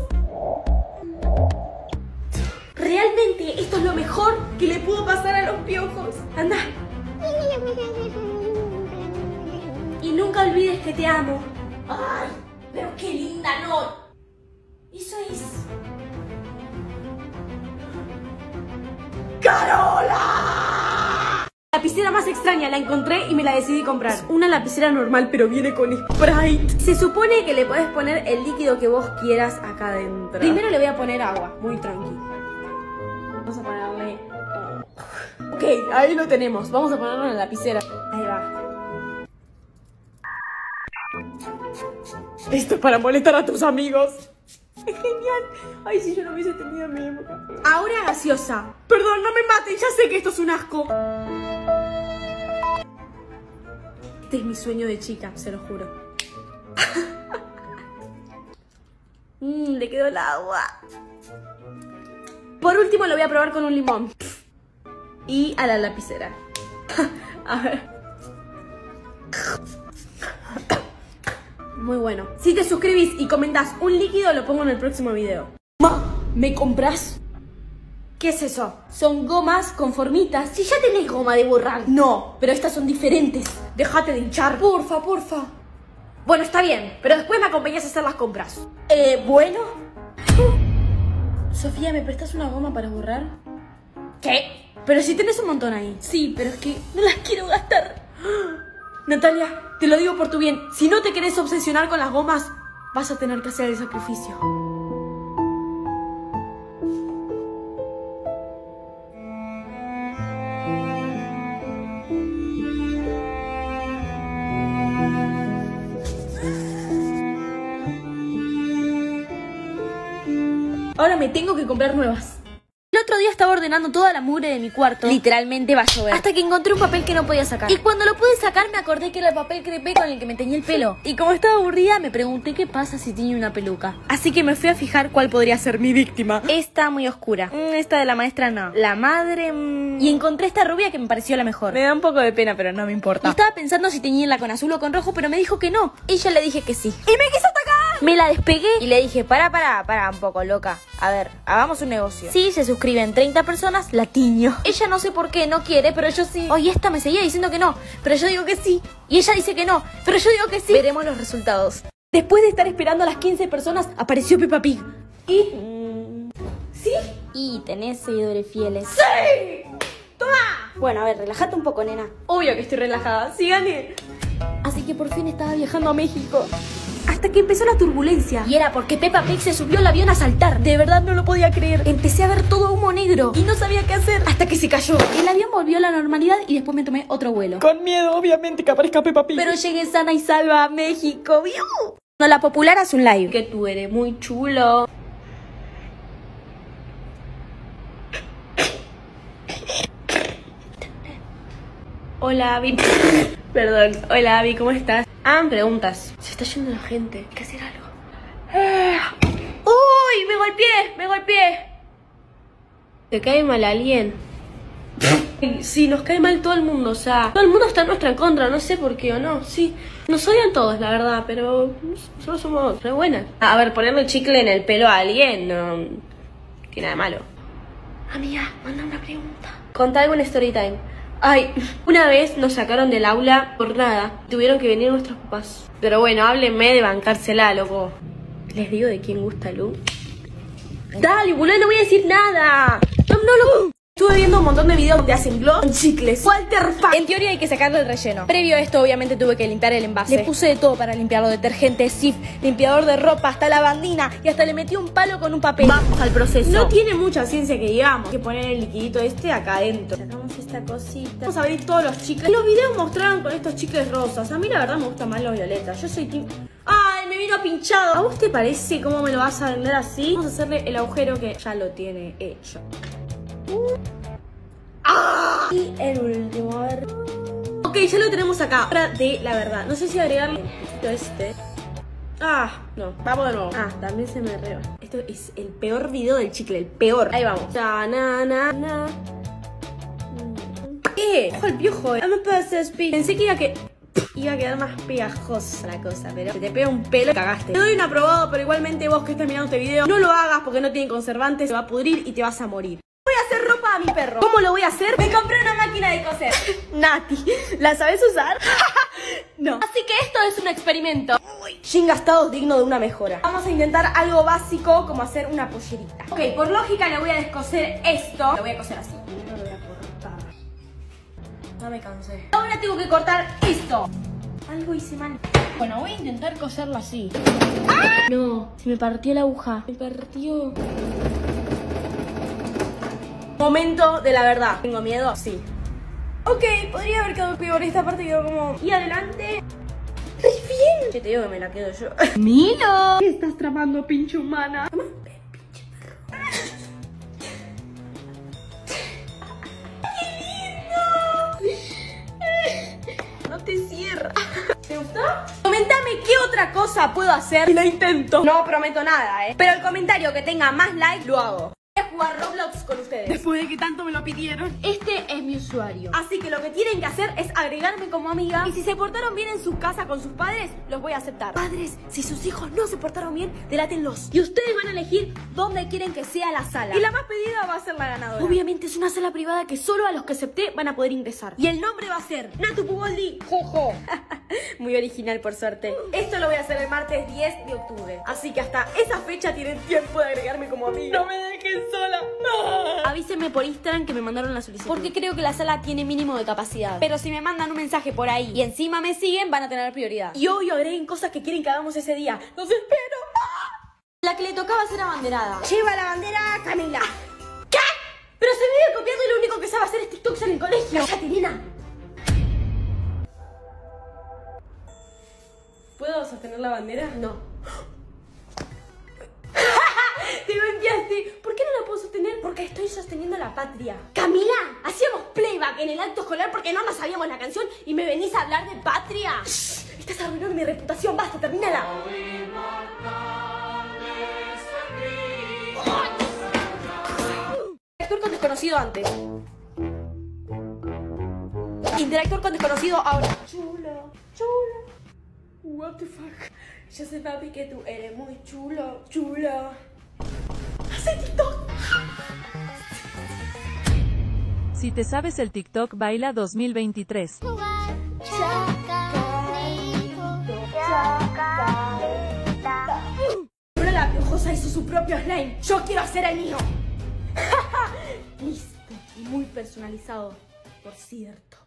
Realmente esto es lo mejor que le pudo pasar a los piojos. Anda. Y nunca olvides que te amo. ¡Ay! Pero qué linda, ¿no? Eso es... ¡Carola! La lapicera más extraña la encontré y me la decidí comprar. Es una lapicera normal, pero viene con Sprite. Se supone que le podés poner el líquido que vos quieras acá adentro. Primero le voy a poner agua, muy tranquilo. Vamos a ponerle... Ok, ahí lo tenemos. Vamos a ponerlo en la lapicera. Ahí va. Esto es para molestar a tus amigos. Es genial. Ay, si yo no hubiese tenido mi época. Ahora gaseosa. Perdón, no me maten. Ya sé que esto es un asco. Este es mi sueño de chica, se lo juro. Mmm, le quedó el agua. Por último lo voy a probar con un limón. Y a la lapicera. A ver. Muy bueno. Si te suscribís y comentás un líquido, lo pongo en el próximo video. Ma, ¿me compras? ¿Qué es eso? Son gomas con formitas. Si ya tenés goma de borrar. No, pero estas son diferentes. Déjate de hinchar. Porfa, porfa. Bueno, está bien, pero después me acompañás a hacer las compras. Eh, bueno. Sofía, ¿me prestas una goma para borrar? ¿Qué? Pero si tenés un montón ahí. Sí, pero es que no las quiero gastar. Natalia, te lo digo por tu bien. Si no te querés obsesionar con las gomas, vas a tener que hacer el sacrificio. Ahora me tengo que comprar nuevas. El otro día estaba ordenando toda la mugre de mi cuarto. Literalmente va a llover. Hasta que encontré un papel que no podía sacar. Y cuando lo pude sacar me acordé que era el papel crepé con el que me teñí el pelo. Y como estaba aburrida me pregunté qué pasa si tiño una peluca. Así que me fui a fijar cuál podría ser mi víctima. Esta muy oscura. Mm, esta de la maestra no. La madre... Mm... Y encontré esta rubia que me pareció la mejor. Me da un poco de pena, pero no me importa. Y estaba pensando si teñirla con azul o con rojo, pero me dijo que no. Y yo le dije que sí. ¡Y me quiso atacar! Me la despegué y le dije, para, para, para un poco, loca. A ver, hagamos un negocio. Si se suscriben treinta personas, la tiño. Ella no sé por qué no quiere, pero yo sí. Oye, esta me seguía diciendo que no, pero yo digo que sí. Y ella dice que no, pero yo digo que sí. Veremos los resultados. Después de estar esperando a las quince personas, apareció Peppa Pig. Y... ¿Sí? Y tenés seguidores fieles. ¡Sí! ¡Toma! Bueno, a ver, relájate un poco, nena. Obvio que estoy relajada. Sí, gané. Así que por fin estaba viajando a México. Hasta que empezó la turbulencia. Y era porque Peppa Pig se subió al avión a saltar. De verdad no lo podía creer. Empecé a ver todo humo negro y no sabía qué hacer hasta que se cayó. El avión volvió a la normalidad y después me tomé otro vuelo. Con miedo, obviamente, que aparezca Peppa Pig. Pero llegué sana y salva a México. ¡Viu! No, la popular hace un live. Que tú eres muy chulo. Hola, Abby. Perdón. Hola, Abby, ¿cómo estás? Ah, preguntas. Se está yendo la gente. Hay que hacer algo. ¡Uy! Me golpeé, me golpeé. ¿Te cae mal alguien? Sí, nos cae mal todo el mundo, o sea, todo el mundo está en nuestra contra, no sé por qué o no, sí. Nos odian todos, la verdad, pero solo somos re buenas. A ver, ponerle chicle en el pelo a alguien, no tiene nada de malo. Amiga, manda una pregunta. Contá algo en story time. Ay, una vez nos sacaron del aula por nada. Tuvieron que venir nuestros papás. Pero bueno, háblenme de bancársela, loco. ¿Les digo de quién gusta Lu? Dale, boludo, no voy a decir nada. No, no lo... Estuve viendo un montón de videos donde hacen gloss con chicles. Walter Fuck. En teoría hay que sacarle el relleno. Previo a esto, obviamente, tuve que limpiar el envase. Le puse de todo para limpiarlo: detergente, Cif, limpiador de ropa, hasta lavandina. Y hasta le metí un palo con un papel. Vamos al proceso. No tiene mucha ciencia que digamos. Hay que poner el liquidito este acá adentro. Sacamos esta cosita. Vamos a abrir todos los chicles. En los videos mostraron con estos chicles rosas. A mí la verdad me gustan más los violetas. Yo soy team... ¡Ay, me vino pinchado! ¿A vos te parece cómo me lo vas a vender así? Vamos a hacerle el agujero que ya lo tiene hecho. ¡Ah! Y el último, a ver. Ok, ya lo tenemos acá. Ahora de la verdad. No sé si agregarle el poquito este. Ah, no. Vamos de nuevo. Ah, también se me reba. Esto es el peor video del chicle, el peor. Ahí vamos. Ta, na, na, na. ¿Qué? Ojo al piojo. Pensé que iba a que... Iba a quedar más pegajosa la cosa, pero se te pega un pelo y cagaste. Te doy un aprobado, pero igualmente vos que estás mirando este video, no lo hagas porque no tiene conservantes, se va a pudrir y te vas a morir. Voy a hacer ropa a mi perro. ¿Cómo lo voy a hacer? Me compré una máquina de coser. Nati, ¿la sabes usar? No. Así que esto es un experimento. Sin gastados digno de una mejora. Vamos a intentar algo básico como hacer una pollerita. Ok, por lógica le voy a descoser esto. Lo voy a coser así. Primero lo voy a cortar. No me cansé. Ahora tengo que cortar esto. Algo hice mal. Bueno, voy a intentar coserlo así. ¡Ah! No, se me partió la aguja. Me partió. Momento de la verdad. ¿Tengo miedo? Sí. Ok, podría haber quedado peor. Esta parte quedó como... Y adelante. ¡Re bien! Che, te digo que me la quedo yo. ¡Milo! ¿Qué estás tramando, pinche humana? Toma. Pinche perro. ¡Qué lindo! No te cierra. ¿Te gustó? Comentame qué otra cosa puedo hacer y lo intento. No prometo nada, eh. Pero el comentario que tenga más likes lo hago. Voy a jugar Roblox con ustedes. Después de que tanto me lo pidieron. Este es mi usuario. Así que lo que tienen que hacer es agregarme como amiga. Y si se portaron bien en su casa con sus padres, los voy a aceptar. Padres, si sus hijos no se portaron bien, delátenlos. Y ustedes van a elegir dónde quieren que sea la sala. Y la más pedida va a ser la ganadora. Obviamente es una sala privada que solo a los que acepté van a poder ingresar. Y el nombre va a ser Natu Puboldi Jojo. Muy original, por suerte. Esto lo voy a hacer el martes diez de octubre. Así que hasta esa fecha tienen tiempo de agregarme como amiga. No me dejen sola. No. Avísenme por Instagram que me mandaron la solicitud. Porque creo que la sala tiene mínimo de capacidad. Pero si me mandan un mensaje por ahí y encima me siguen, van a tener prioridad. Y obvio agreguen cosas que quieren que hagamos ese día. ¡Los espero! ¡Ah! La que le tocaba ser abanderada. Lleva la bandera Camila. ¿Qué? Pero se me iba copiando y lo único que sabe hacer es TikToks en el colegio. ¡Cállate, nena! ¿Puedo sostener la bandera? No. Te golpeaste. ¿Por qué no la puedo sostener? Porque estoy sosteniendo la patria. Camila, hacíamos playback en el acto escolar porque no nos sabíamos la canción y me venís a hablar de patria. Shh, estás arruinando mi reputación. Basta, termínala. Interactuar con desconocido antes. Interactuar con desconocido ahora. Chulo, chulo. What the fuck. Yo sé, papi, que tú eres muy chulo, chulo. ¡Hace TikTok! Si te sabes el TikTok, baila dos mil veintitrés. Ahora la piojosa hizo su propio slime. Yo quiero hacer el mío. Listo. Y muy personalizado, por cierto.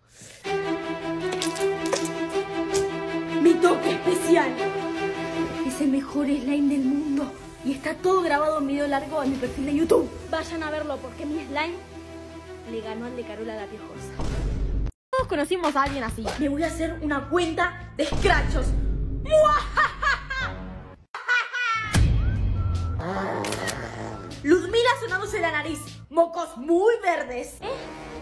Mi toque especial. Es el mejor slime del mundo. Y está todo grabado en video largo en mi perfil de YouTube. Vayan a verlo porque mi slime le ganó al de Carola la Piojosa. Todos conocimos a alguien así. Me voy a hacer una cuenta de scratchos. Ludmila sonándose la nariz. Mocos muy verdes. ¿Eh?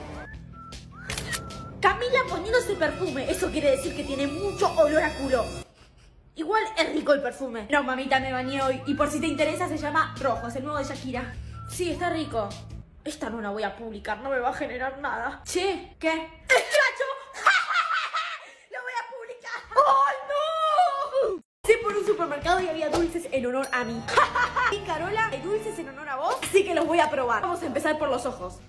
Camila poniéndose perfume. Eso quiere decir que tiene mucho olor a culo. Igual es rico el perfume. No, mamita, me bañé hoy. Y por si te interesa, se llama Rojo. Es el nuevo de Shakira. Sí, está rico. Esta no la voy a publicar. No me va a generar nada. Che, ¿qué? ¡Escracho! ¡Lo voy a publicar! ¡Ay, no! Pasé por un supermercado y había dulces en honor a mí. Y Carola, hay dulces en honor a vos. Así que los voy a probar. Vamos a empezar por los ojos.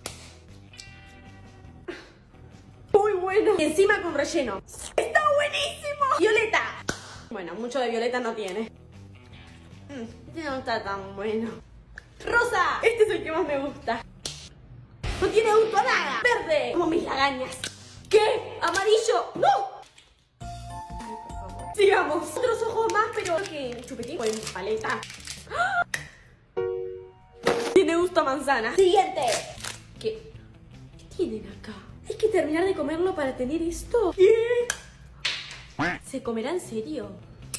Muy bueno. Y encima con relleno. ¡Está buenísimo! Violeta. Bueno, mucho de violeta no tiene. Mm, este no está tan bueno. Rosa. Este es el que más me gusta. No tiene gusto a nada. Verde. Como mis lagañas. ¿Qué? ¿Amarillo? ¡No! Ay, por favor. Sigamos. Otros ojos más, pero que chupetín con paleta. ¡Ah! Tiene gusto a manzana. Siguiente. ¿Qué? ¿Qué tienen acá? Hay que terminar de comerlo para tener esto. ¿Qué? ¿Se comerá en serio?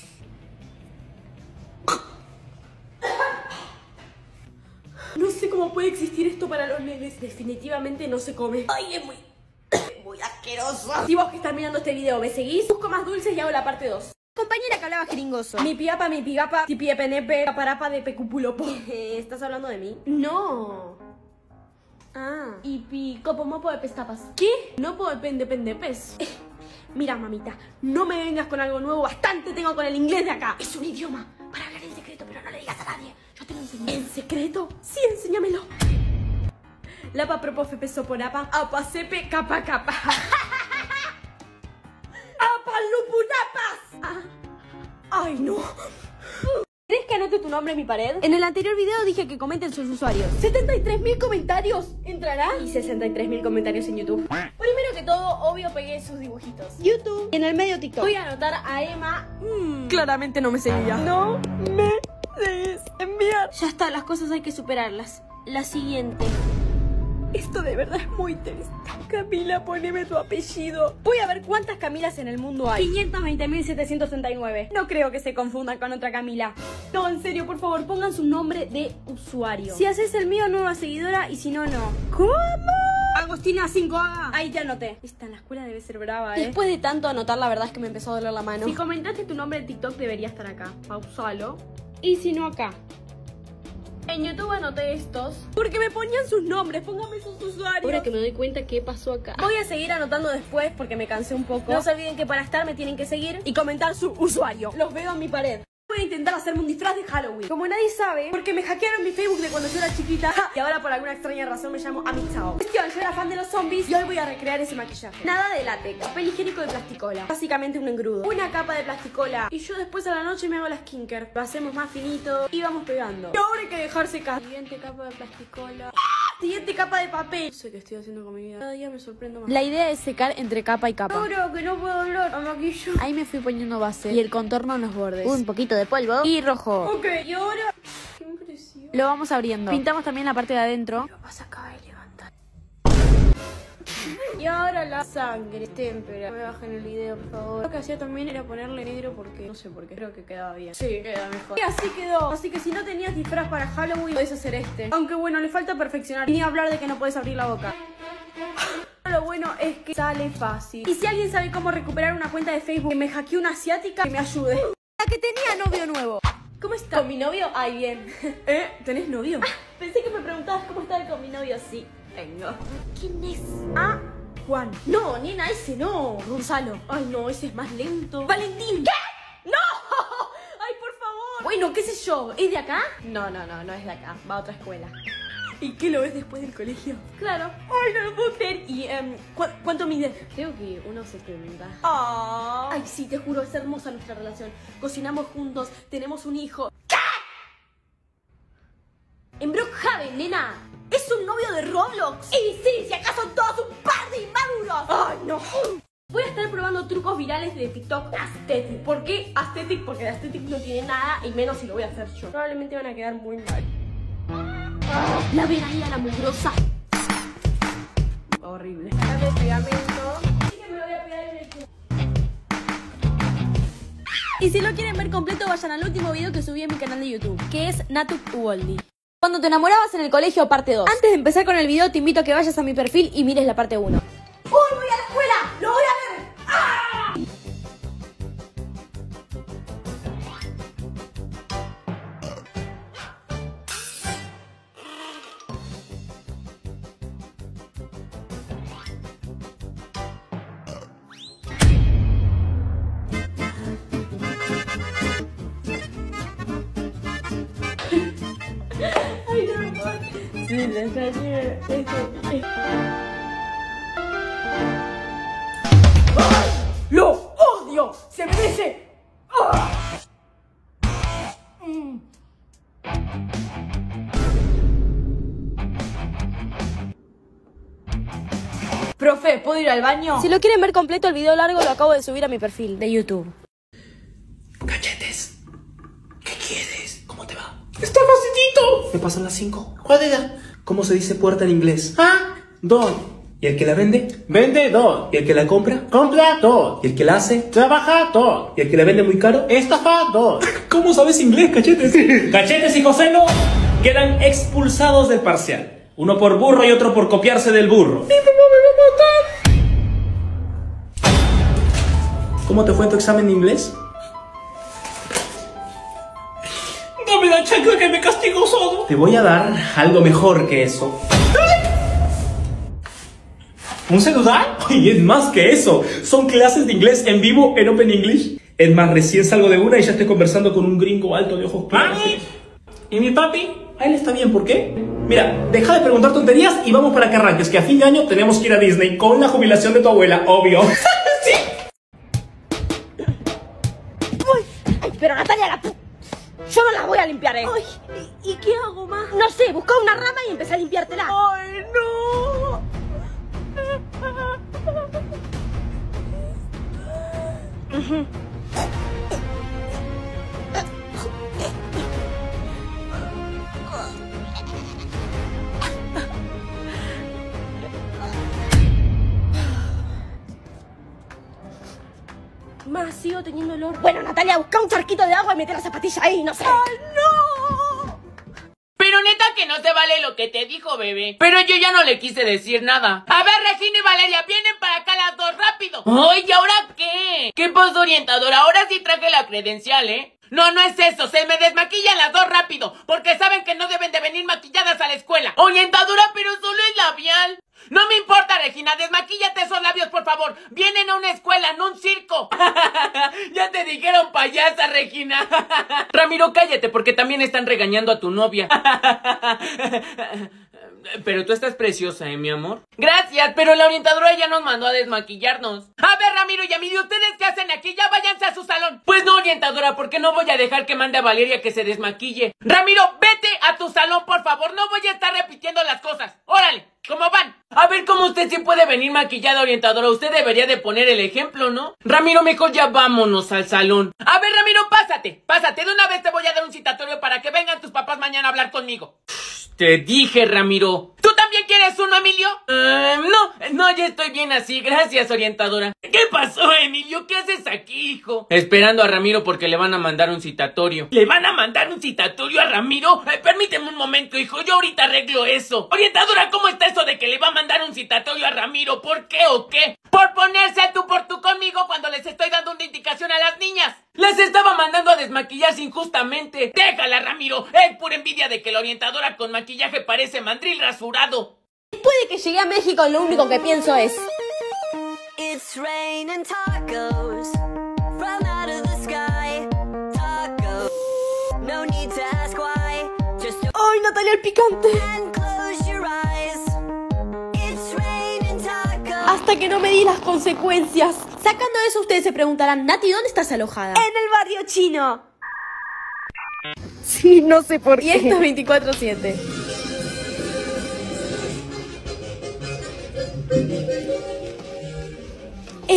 No sé cómo puede existir esto para los nenes. Definitivamente no se come. Ay, es muy... muy asqueroso. Si vos que estás mirando este video me seguís, busco más dulces y hago la parte dos. Compañera que hablaba jeringoso. Mi piapa, mi pigapa, tipiepenepe, caparapa de pecupulopo. ¿Estás hablando de mí? No. Ah. Y picopomopo de pestapas. ¿Qué? No puedo depende pendepes. Mira, mamita, no me vengas con algo nuevo. Bastante tengo con el inglés de acá. Es un idioma para hablar en secreto, pero no le digas a nadie. Yo te lo enseño. ¿En secreto? Sí, enséñamelo. Lapa propofe peso por apa. Apa sepe capa capa. Apa lupunapas. Ah. Ay, no. ¿Crees que anote tu nombre en mi pared? En el anterior video dije que comenten sus usuarios. ¿setenta y tres mil comentarios entrará? Y sesenta y tres mil comentarios en YouTube. Primero que todo, obvio pegué sus dibujitos. YouTube. Y en el medio TikTok. Voy a anotar a Emma. Mm, claramente no me seguía. No me debes enviar. Ya está, las cosas hay que superarlas. La siguiente. Esto de verdad es muy triste. Camila, poneme tu apellido. Voy a ver cuántas Camilas en el mundo hay. quinientos veinte mil setecientos treinta y nueve. No creo que se confundan con otra Camila. No, en serio, por favor, pongan su nombre de usuario. Si haces el mío, nueva seguidora, y si no, no. ¿Cómo? Agostina cinco A. Ahí te anoté. Esta en la escuela debe ser brava, ¿eh? Después de tanto anotar, la verdad es que me empezó a doler la mano. Si comentaste tu nombre en TikTok, debería estar acá. Pausalo. Y si no, acá. En YouTube anoté estos porque me ponían sus nombres. Póngame sus usuarios. Ahora que me doy cuenta qué pasó acá. Voy a seguir anotando después porque me cansé un poco. No se olviden que para estar me tienen que seguir y comentar su usuario. Los veo en mi pared. Voy a intentar hacerme un disfraz de Halloween. Como nadie sabe, porque me hackearon mi Facebook de cuando yo era chiquita. ¡Ja! Y ahora por alguna extraña razón me llamo Amitsao. Cuestión, yo era fan de los zombies y hoy voy a recrear ese maquillaje. Nada de látex, papel higiénico de plasticola. Básicamente un engrudo. Una capa de plasticola. Y yo después a la noche me hago la skincare. Lo hacemos más finito y vamos pegando. Y ahora hay que dejar secar. Siguiente capa de plasticola. Siguiente capa de papel. No sé qué estoy haciendo con mi vida. Cada día me sorprendo más. La idea es secar entre capa y capa. Ahora que no puedo hablar a maquillo. Ahí me fui poniendo base y el contorno en los bordes. Un poquito de polvo y rojo. Ok, y ahora... Qué impresión. Lo vamos abriendo. Pintamos también la parte de adentro. Lo vas a acabar de levantar. Y ahora la sangre. Témpera. Me bajen el video, por favor. Lo que hacía también era ponerle negro porque... No sé por qué. Creo que quedaba bien. Sí, queda mejor. Y así quedó. Así que si no tenías disfraz para Halloween, podés hacer este. Aunque bueno, le falta perfeccionar. Ni hablar de que no puedes abrir la boca. Lo bueno es que sale fácil. Y si alguien sabe cómo recuperar una cuenta de Facebook que me hackeó una asiática, que me ayude. La que tenía novio nuevo. ¿Cómo está? ¿Con mi novio? Ay, bien. ¿Eh? ¿Tenés novio? Pensé que me preguntabas cómo estaba con mi novio. Sí, tengo. ¿Quién es? Ah, Juan. No, nena, ese no. Gonzalo. Ay, no, ese es más lento. Valentín. ¿Qué? ¡No! Ay, por favor. Bueno, qué sé yo. ¿Es de acá? No, no, no, no es de acá. Va a otra escuela. ¿Y qué lo ves después del colegio? Claro. Ay, no lo puedo creer. ¿Y um, ¿cu cuánto mide? Creo que uno setenta. Oh. Ay, sí, te juro, es hermosa nuestra relación. Cocinamos juntos, tenemos un hijo. ¿Qué? En Brookhaven, nena. Es un novio de de Roblox? Y sí, si acaso todos un par de inmaduros. Ay, no. Voy a estar probando trucos virales de TikTok Aesthetic. ¿Por qué Aesthetic? Porque de Aesthetic no tiene nada, y menos si lo voy a hacer yo. Probablemente van a quedar muy mal. La ven ahí a la mugrosa. Horrible. Dame pegamento. Así que me lo voy a pegar en el culo. Y si lo quieren ver completo, vayan al último video que subí en mi canal de YouTube, que es Natukwoldy. Cuando te enamorabas en el colegio, parte dos. Antes de empezar con el video, te invito a que vayas a mi perfil y mires la parte uno. ¡Uy, voy a la escuela! ¡Lo voy a ver! ¡Ah! Ay, no, no. Sí, le extrañé. ¡Lo odio! ¡Se merece! ¡Ah! Mm. Profe, ¿puedo ir al baño? Si lo quieren ver completo, el video largo lo acabo de subir a mi perfil de YouTube. Cachetes, ¿qué quieres? ¿Cómo te va? ¡Está facilito! Me pasan las cinco. ¿Cuál era? ¿Cómo se dice puerta en inglés? Ah, door. ¿Y el que la vende? Vende door. ¿Y el que la compra? Compra door. ¿Y el que la hace? Trabaja door. ¿Y el que la vende muy caro? Estafador. ¿Cómo sabes inglés, Cachetes? Cachetes y Joselo quedan expulsados del parcial. Uno por burro y otro por copiarse del burro. ¡Mi mamá me va a matar! ¿Cómo te fue tu examen de inglés? Dame la chancla que me castigó solo. Te voy a dar algo mejor que eso. ¿Un celular? Y es más que eso. Son clases de inglés en vivo en Open English. Es más, recién salgo de una y ya estoy conversando con un gringo alto de ojos claros. ¿Mami? ¿Y mi papi? A él está bien, ¿por qué? Mira, deja de preguntar tonterías y vamos para que arranques, que a fin de año tenemos que ir a Disney con la jubilación de tu abuela, obvio. ¿Sí? Uy, ay, pero Natalia, la pu... Yo no la voy a limpiar, ¿eh? Ay, ¿y, ¿y qué hago más? No sé, busca una rama y empecé a limpiártela. ¡Ay, no! Uh-huh. Más, sigo teniendo olor. Bueno, Natalia, busca un charquito de agua y mete la zapatilla ahí, no sé. ¡Ay, no! Pero neta que no se vale lo que te dijo, bebé. Pero yo ya no le quise decir nada. A ver, Regina y Valeria, vienen para acá las dos, rápido. Ay, ¿y ahora qué? ¿Qué pasó, orientadora? Ahora sí traje la credencial, ¿eh? No, no es eso, se me desmaquillan las dos rápido, porque saben que no deben de venir maquilladas a la escuela. Orientadora, pero solo es labial. No me importa, Regina, desmaquíllate esos labios, por favor. Vienen a una escuela, no un circo. Ya te dijeron payasa, Regina. Ramiro, cállate, porque también están regañando a tu novia. Pero tú estás preciosa, ¿eh, mi amor? Gracias, pero la orientadora ya nos mandó a desmaquillarnos. A ver, Ramiro y Amidio, ¿ustedes qué hacen aquí? Ya váyanse a su salón. Pues no, orientadora, porque no voy a dejar que mande a Valeria que se desmaquille. Ramiro, vete a tu salón, por favor. No voy a estar repitiendo las cosas. Órale, ¿cómo van? A ver cómo usted sí puede venir maquillada, orientadora. Usted debería de poner el ejemplo, ¿no? Ramiro, mejor ya vámonos al salón. A ver, Ramiro, pásate, pásate. De una vez te voy a dar un citatorio para que vengan tus papás mañana a hablar conmigo. Te dije, Ramiro. ¿Tú también quieres uno, Emilio? Uh, no, no, ya estoy bien así. Gracias, orientadora. ¿Qué pasó, Emilio? ¿Qué haces aquí, hijo? Esperando a Ramiro porque le van a mandar un citatorio. ¿Le van a mandar un citatorio a Ramiro? Eh, permíteme un momento, hijo. Yo ahorita arreglo eso. Orientadora, ¿cómo está eso de que le va a mandar un citatorio a Ramiro? ¿Por qué o qué? Por ponerse a tú por tú conmigo cuando les estoy dando una indicación a las niñas. Las estaba mandando a desmaquillarse injustamente. Déjala, Ramiro. Es pura envidia de que la orientadora con maquillaje parece mandril rasurado. Después de que llegué a México, lo único que pienso es... It's raining tacos from out of the sky. Tacos. No need to ask why. Just ¡ay, Natalia, el picante! and close your eyes. It's raining tacos. Hasta que no me di las consecuencias. Sacando eso, ustedes se preguntarán, Nati, ¿dónde estás alojada? En el barrio chino. Sí, no sé por qué. Y esto es veinticuatro siete.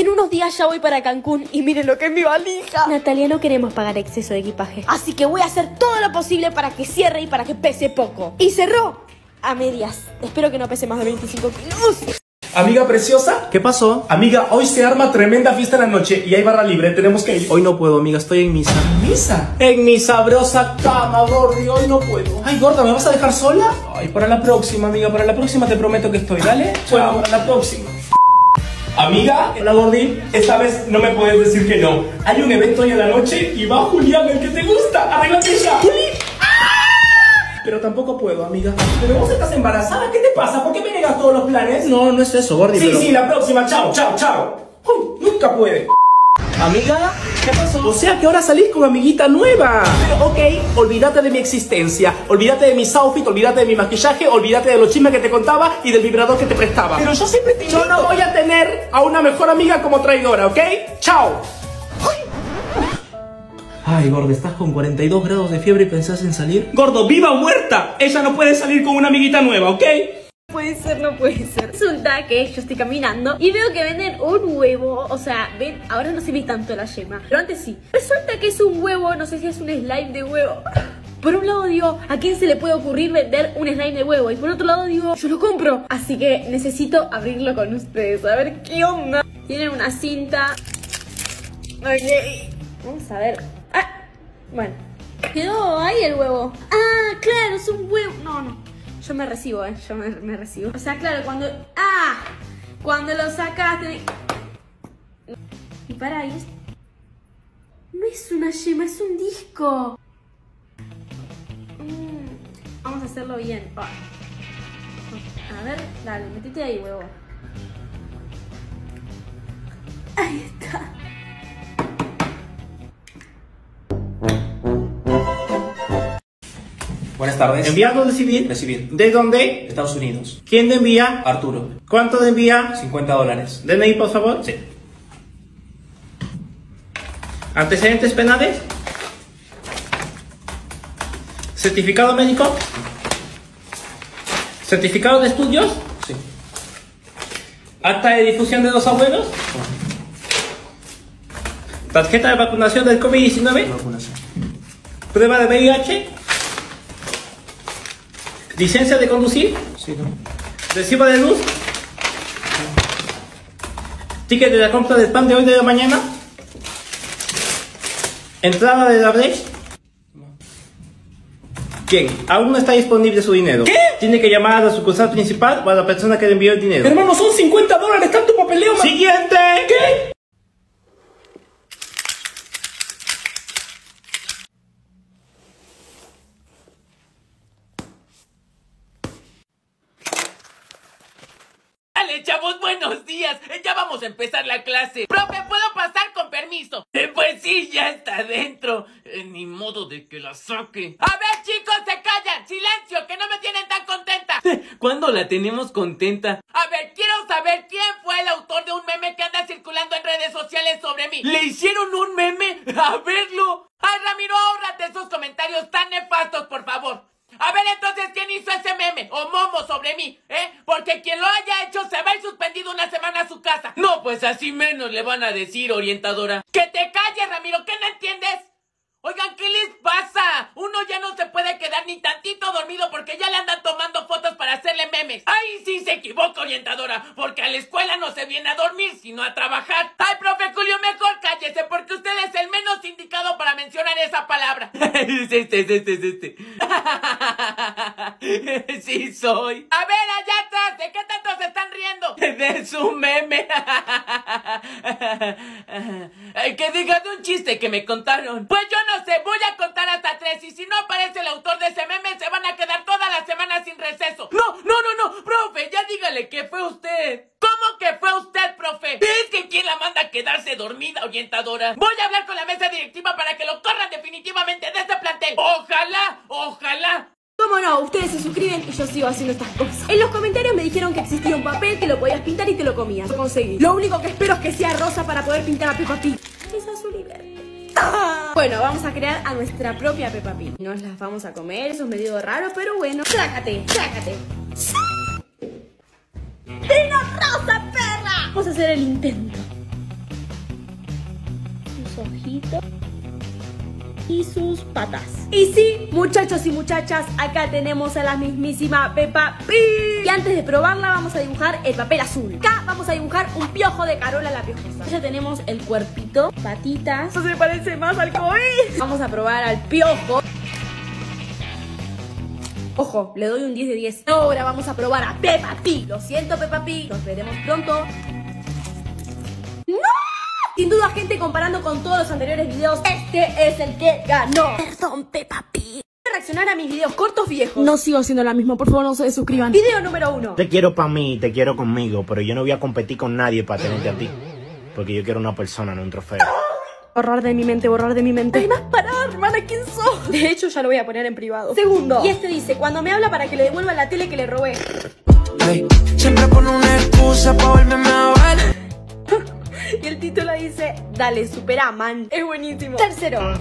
En unos días ya voy para Cancún y miren lo que es mi valija. Natalia, no queremos pagar exceso de equipaje, así que voy a hacer todo lo posible para que cierre y para que pese poco. Y cerró a medias. Espero que no pese más de veinticinco kilos. Amiga preciosa, ¿qué pasó? Amiga, hoy se arma tremenda fiesta en la noche y hay barra libre, tenemos que ir. Hoy no puedo, amiga, estoy en misa. ¿Misa? En mi sabrosa cama, Gordi, hoy no puedo. Ay, gorda, ¿me vas a dejar sola? Ay, para la próxima, amiga, para la próxima te prometo que estoy, ¿dale? Bueno, para la próxima. Amiga, hola Gordi, esta vez no me puedes decir que no. Hay un evento hoy en la noche y va Julián, el que te gusta. Arréglate ya. ¡Juli! Pero tampoco puedo, amiga. Pero vos estás embarazada, ¿qué te pasa? ¿Por qué me negas todos los planes? No, no es eso, Gordi. Sí, pero... sí, la próxima, chao, chao, chao. Uy, nunca puede. Amiga, ¿qué pasó? O sea que ahora salís con amiguita nueva. Pero ok, olvídate de mi existencia. Olvídate de mis outfits, olvídate de mi maquillaje, olvídate de los chismes que te contaba y del vibrador que te prestaba. Pero yo siempre te invito. Yo no voy a tener a una mejor amiga como traidora, ¿ok? Chao. Ay, gordo, ¿estás con cuarenta y dos grados de fiebre y pensás en salir? Gordo, viva o muerta, ella no puede salir con una amiguita nueva, ¿ok? No puede ser, no puede ser. Resulta que yo estoy caminando y veo que venden un huevo. O sea, ven, ahora no se ve tanto la yema, pero antes sí. Resulta que es un huevo, no sé si es un slime de huevo. Por un lado digo, ¿a quién se le puede ocurrir vender un slime de huevo? Y por otro lado digo, yo lo compro. Así que necesito abrirlo con ustedes, a ver qué onda. Tiene una cinta. Ok, vamos a ver. Ah, bueno, quedó ahí el huevo. Ah, claro, es un huevo. No, no, yo me recibo, eh, yo me, me recibo. O sea, claro, cuando... Ah, cuando lo sacaste... Y para ahí es... No es una yema, es un disco. Mm, vamos a hacerlo bien. Oh. A ver, dale, metete ahí, huevo. Ahí está. Buenas tardes. ¿Enviado de civil? Recibir. ¿De dónde? Estados Unidos. ¿Quién te envía? Arturo. ¿Cuánto te envía? cincuenta dólares. ¿D N I, por favor? Sí. ¿Antecedentes penales? ¿Certificado médico? ¿Certificado de estudios? Sí. ¿Acta de difusión de los abuelos? ¿Tarjeta de vacunación del COVID diecinueve? Vacunación. ¿Prueba de V I H? ¿Licencia de conducir? Sí, no. ¿Recibo de luz? ¿Ticket de la compra del pan de hoy de la mañana? ¿Entrada de la Brecht? Bien, aún no está disponible su dinero. ¿Qué? Tiene que llamar a la sucursal principal o a la persona que le envió el dinero. Hermano, son cincuenta dólares, tanto papeleo. Siguiente. ¿Qué? Chavos, buenos días. Ya vamos a empezar la clase. Profe, ¿puedo pasar con permiso? Eh, pues sí, ya está dentro. Eh, ni modo de que la saque. A ver, chicos, se callan. Silencio, que no me tienen tan contenta. ¿Cuándo la tenemos contenta? A ver, quiero saber quién fue el autor de un meme que anda circulando en redes sociales sobre mí. ¿Le hicieron un meme? A verlo. Ay, Ramiro, ahórrate esos comentarios tan nefastos, por favor. A ver, entonces, ¿quién hizo ese meme o momo sobre mí? ¿Eh? Porque quien lo haya hecho se va a ir suspendido una semana a su casa. No, pues así menos le van a decir, orientadora. ¡Que te calles, Ramiro! ¿Qué no entiendes? Oigan, ¿qué les pasa? Uno ya no se puede quedar ni tantito dormido porque ya le andan tomando fotos para hacerle memes. ¡Ay, sí se equivoca, orientadora! Porque a la escuela no se viene a dormir, sino a trabajar. ¡Ay, profe Julio, mejor cállese! Porque usted es el menos indicado para mencionar esa palabra. Es este, es este, es este. Sí soy. A ver, allá atrás, ¿de qué tanto se están riendo? De su meme. Que digan un chiste que me contaron. Pues yo no sé, voy a contar hasta tres y si no aparece el autor de ese meme se van a quedar toda la semana sin receso. No, no, no, no, profe, ya dígale que fue usted. ¿Cómo que fue usted, profe? ¿Es que quién la manda a quedarse dormida, orientadora? Voy a hablar con la mesa directiva para que lo corran definitivamente de este plantel. Ojalá, ojalá. ¿Cómo no? Ustedes se suscriben y yo sigo haciendo estas cosas. En los comentarios me dijeron que existía un papel que lo podías pintar y te lo comías. Lo conseguí. Lo único que espero es que sea rosa para poder pintar a Peppa Pig. Es azul y verde. ¡Ah! Bueno, vamos a crear a nuestra propia Peppa Pig. Nos las vamos a comer, eso es medio raro, pero bueno. ¡Trácate! ¡Trácate! ¡Vino rosa, perra! Vamos a hacer el intento. ojitos y sus patas. Y sí, muchachos y muchachas, acá tenemos a la mismísima Peppa Pig. Y antes de probarla vamos a dibujar el papel azul. Acá vamos a dibujar un piojo de Carola la Piojosa. Ya tenemos el cuerpito, patitas. Eso se parece más al COVID. Vamos a probar al piojo. Ojo, le doy un diez de diez. Ahora vamos a probar a Peppa Pig. Lo siento, Peppa Pig, nos veremos pronto. ¡No! Sin duda, gente, comparando con todos los anteriores videos, este es el que ganó. Perdón, Peppa Pig. Reaccionar a mis videos cortos viejos. No sigo siendo la misma, por favor no se suscriban. Video número uno. Te quiero para mí, te quiero conmigo, pero yo no voy a competir con nadie para tenerte a ti. Porque yo quiero una persona, no un trofeo. Borrar de mi mente, borrar de mi mente. Ay, más parar, hermana, ¿quién sos? De hecho, ya lo voy a poner en privado. Segundo. Y este dice, cuando me habla para que le devuelva la tele que le robé. Hey, siempre pone una excusa para volverme a ver. Y el título dice, dale, supera, man. Es buenísimo. Tercero. Ay,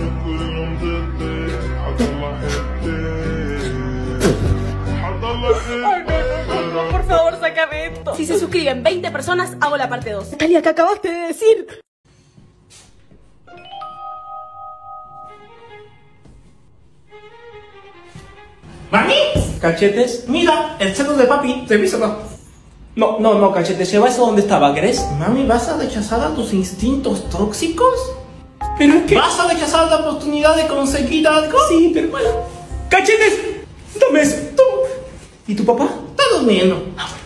no, no, no, por favor, sácame esto. Si se suscriben veinte personas, hago la parte dos. Natalia, ¿qué acabaste de decir? ¡Mami! Cachetes, mira, el celo de papi, te visto no. No, no, no, Cachetes, ¿se va eso donde estaba, crees? Mami, ¿vas a rechazar a tus instintos tóxicos? Pero es que... ¿Vas a rechazar la oportunidad de conseguir algo? Sí, pero bueno. Cachetes, dame eso, toma. ¿Y tu papá? Está durmiendo.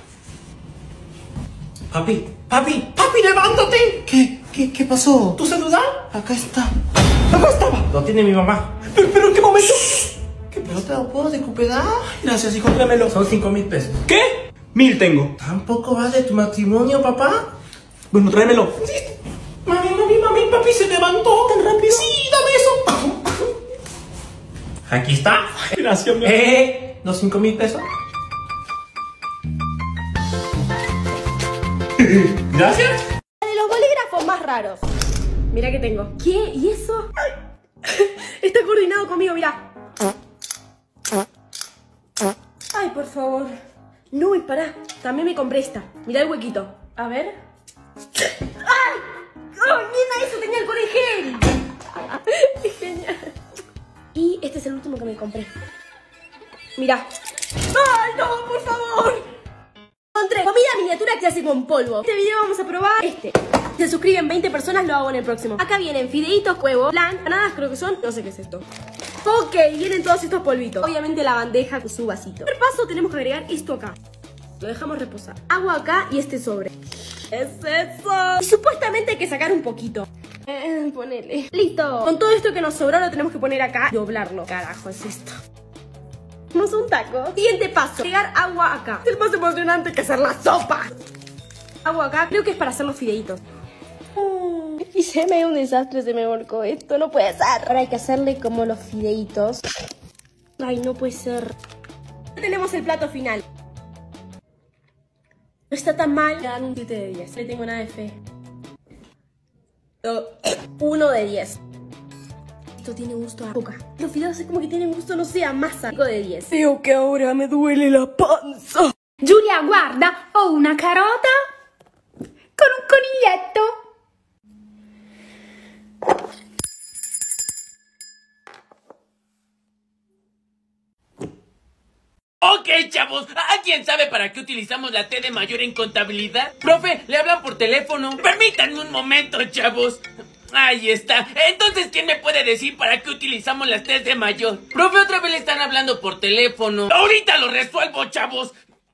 Papi, papi, papi, levántate. ¿Qué? ¿Qué, qué pasó? ¿Tu celular? Acá está. Acá estaba. Lo tiene mi mamá. ¿Pero, pero en qué momento? ¿Qué? ¿Pero te lo puedo recuperar? Gracias, hijo, dámelo. Son cinco mil pesos. ¿Qué? Mil tengo. ¿Tampoco vale tu matrimonio, papá? Bueno, tráemelo. Sí. Mami, mami, mami, papi se levantó. ¿Tan rápido? Sí, dame eso. Aquí está. Gracias, mi amor. Eh, los cinco mil pesos. Gracias. De los bolígrafos más raros. Mira que tengo. ¿Qué? ¿Y eso? Está coordinado conmigo, mira. Ay, por favor. No, y pará. También me compré esta. Mirá el huequito. A ver. ¡Ay! ¡Ay, nena! Eso tenía el colegel. Es genial. Y este es el último que me compré. Mirá. ¡Ay, no! ¡Por favor! Encontré comida miniatura que hace con polvo. Este video vamos a probar este. Si se suscriben veinte personas, lo hago en el próximo. Acá vienen fideitos, huevo, plan, empanadas creo que son. No sé qué es esto. Ok, vienen todos estos polvitos. Obviamente la bandeja con su vasito. Primer paso, tenemos que agregar esto acá. Lo dejamos reposar. Agua acá y este sobre. ¿Qué es eso? Y supuestamente hay que sacar un poquito. Eh, ponele. Listo. Con todo esto que nos sobró lo tenemos que poner acá y doblarlo. Carajo, es esto. No es un taco. Siguiente paso. Agregar agua acá. Es más emocionante que hacer la sopa. Agua acá. Creo que es para hacer los fideitos. Mm, y se me dio un desastre, se me volcó esto. No puede ser. Ahora hay que hacerle como los fideitos. Ay, no puede ser. Tenemos el plato final. No está tan mal. Le dan un siete de diez. No le tengo nada de fe. uno de diez. Esto tiene gusto a coca. Los fideos es como que tienen gusto, no sé, a masa. cinco de diez. Veo que ahora me duele la panza. Giulia, guarda, ho una carota con un coniglietto. Ok, chavos, ¿a quién sabe para qué utilizamos la T de mayor en contabilidad? Profe, le hablan por teléfono. Permítanme un momento, chavos. Ahí está. Entonces, ¿quién me puede decir para qué utilizamos las T de mayor? Profe, otra vez le están hablando por teléfono. Ahorita lo resuelvo, chavos.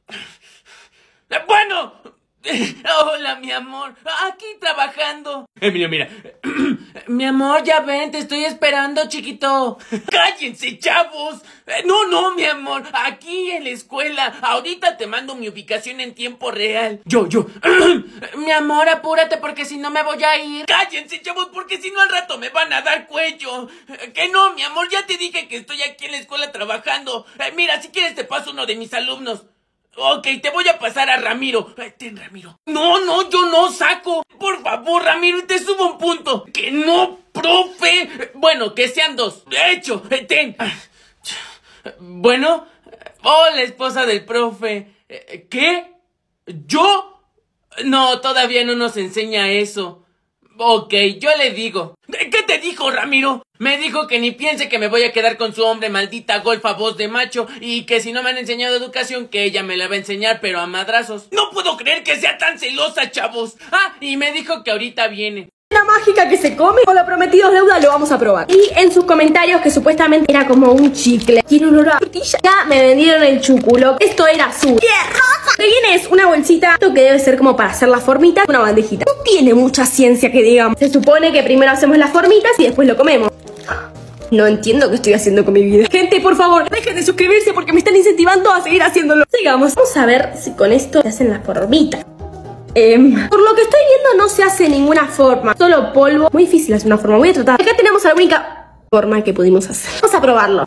Bueno. Hola, mi amor. Aquí trabajando. Emilio, mira. Mi amor, ya ven, te estoy esperando, chiquito. Cállense, chavos. No, no, mi amor. Aquí en la escuela. Ahorita te mando mi ubicación en tiempo real. Yo, yo. Mi amor, apúrate porque si no me voy a ir. Cállense, chavos, porque si no al rato me van a dar cuello. Que no, mi amor, ya te dije que estoy aquí en la escuela trabajando. Mira, si quieres te paso uno de mis alumnos. Ok, te voy a pasar a Ramiro. Ten, Ramiro. No, no, yo no saco. Por favor, Ramiro, te subo un punto. Que no, profe. Bueno, que sean dos. De hecho, ten. Bueno. Oh, la esposa del profe. ¿Qué? ¿Yo? No, todavía no nos enseña eso. Ok, yo le digo. ¿Qué te dijo, Ramiro? Me dijo que ni piense que me voy a quedar con su hombre, maldita golfa voz de macho, y que si no me han enseñado educación, que ella me la va a enseñar, pero a madrazos. No puedo creer que sea tan celosa, chavos. Ah, y me dijo que ahorita viene. La mágica que se come, con lo prometido es deuda, lo vamos a probar. Y en sus comentarios, que supuestamente era como un chicle, tiene olor a frutilla, ya me vendieron el chuculo. Esto era azul. ¡Qué rosa! Lo que viene es una bolsita, esto que debe ser como para hacer las formitas, una bandejita. No tiene mucha ciencia que digamos. Se supone que primero hacemos las formitas y después lo comemos. No entiendo qué estoy haciendo con mi vida. Gente, por favor, dejen de suscribirse porque me están incentivando a seguir haciéndolo. Sigamos. Vamos a ver si con esto se hacen las formitas. Eh, por lo que estoy viendo no se hace ninguna forma, solo polvo. Muy difícil hacer una forma, voy a tratar. Acá tenemos la única forma que pudimos hacer. Vamos a probarlo.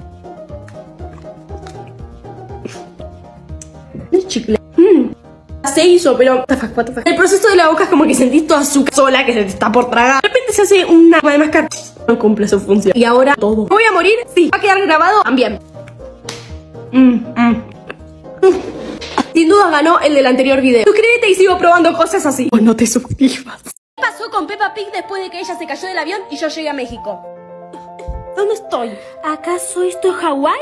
El chicle. Mm. Se hizo, pero el proceso de la boca es como que sentís toda azúcar sola que se te está por tragar. De repente se hace una de máscara. No cumple su función. Y ahora todo. ¿Me voy a morir? Sí. ¿Va a quedar grabado? También. Mm, mm. Mm. Sin duda ganó el del anterior video. Suscríbete y sigo probando cosas así. O no te suscribas. ¿Qué pasó con Peppa Pig después de que ella se cayó del avión y yo llegué a México? ¿Dónde estoy? ¿Acaso esto es Hawái?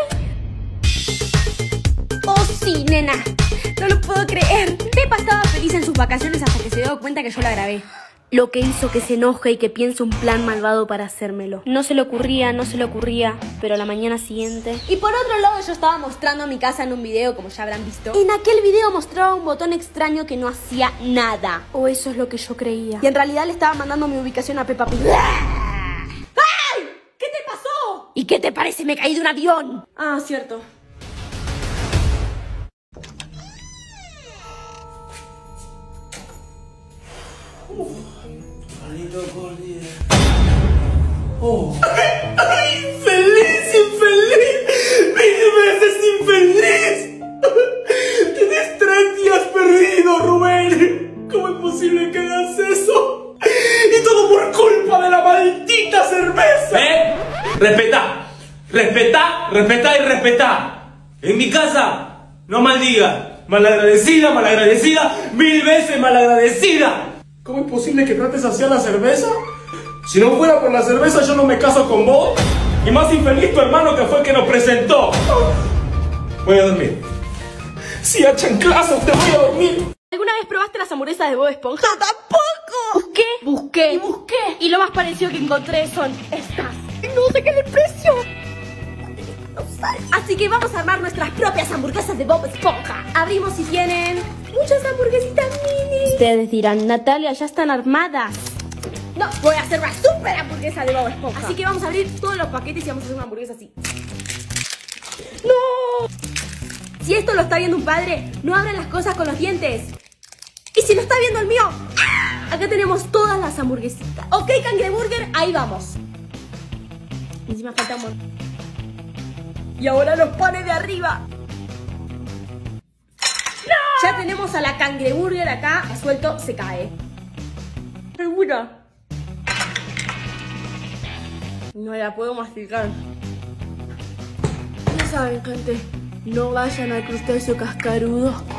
Oh sí, nena. No lo puedo creer. Peppa estaba feliz en sus vacaciones hasta que se dio cuenta que yo la grabé. Lo que hizo que se enoje y que piense un plan malvado para hacérmelo. No se le ocurría, no se le ocurría, pero a la mañana siguiente... Y por otro lado yo estaba mostrando mi casa en un video, como ya habrán visto. En aquel video mostraba un botón extraño que no hacía nada. O eso es lo que yo creía. Y en realidad le estaba mandando mi ubicación a Peppa Pig. ¡Ay! ¿Qué te pasó? ¿Y qué te parece? Me caí de un avión. Ah, cierto. Oh. ¡Ay, infeliz, infeliz! ¡Mil veces infeliz! ¡Tienes tres días perdido, Rubén! ¿Cómo es posible que hagas eso? ¡Y todo por culpa de la maldita cerveza! ¿Eh? Respetá, respetá, respetá y respetá. En mi casa, no maldiga. Malagradecida, malagradecida, mil veces malagradecida. ¿Cómo es posible que trates así a la cerveza? Si no fuera por la cerveza yo no me caso con vos. Y más infeliz tu hermano que fue el que nos presentó. Voy a dormir. Si a chanclazos te voy a dormir. ¿Alguna vez probaste las hamburguesas de Bob Esponja? ¡No, tampoco! Busqué, busqué y busqué. Y lo más parecido que encontré son estas. No sé qué es el precio. Así que vamos a armar nuestras propias hamburguesas de Bob Esponja. Abrimos y tienen muchas hamburguesitas mini. Ustedes dirán, Natalia, ya están armadas. No, voy a hacer una super hamburguesa de Bob Esponja. Así que vamos a abrir todos los paquetes y vamos a hacer una hamburguesa así. ¡No! Si esto lo está viendo un padre, no abran las cosas con los dientes. Y si lo está viendo el mío, acá tenemos todas las hamburguesitas. Ok, Cangreburger, ahí vamos. Encima falta un montón. Y ahora los panes de arriba. ¡No! Ya tenemos a la Cangreburger acá. Ha suelto, se cae. ¿Segura? No la puedo masticar. Ya saben, gente, no vayan al crustáceo cascarudo.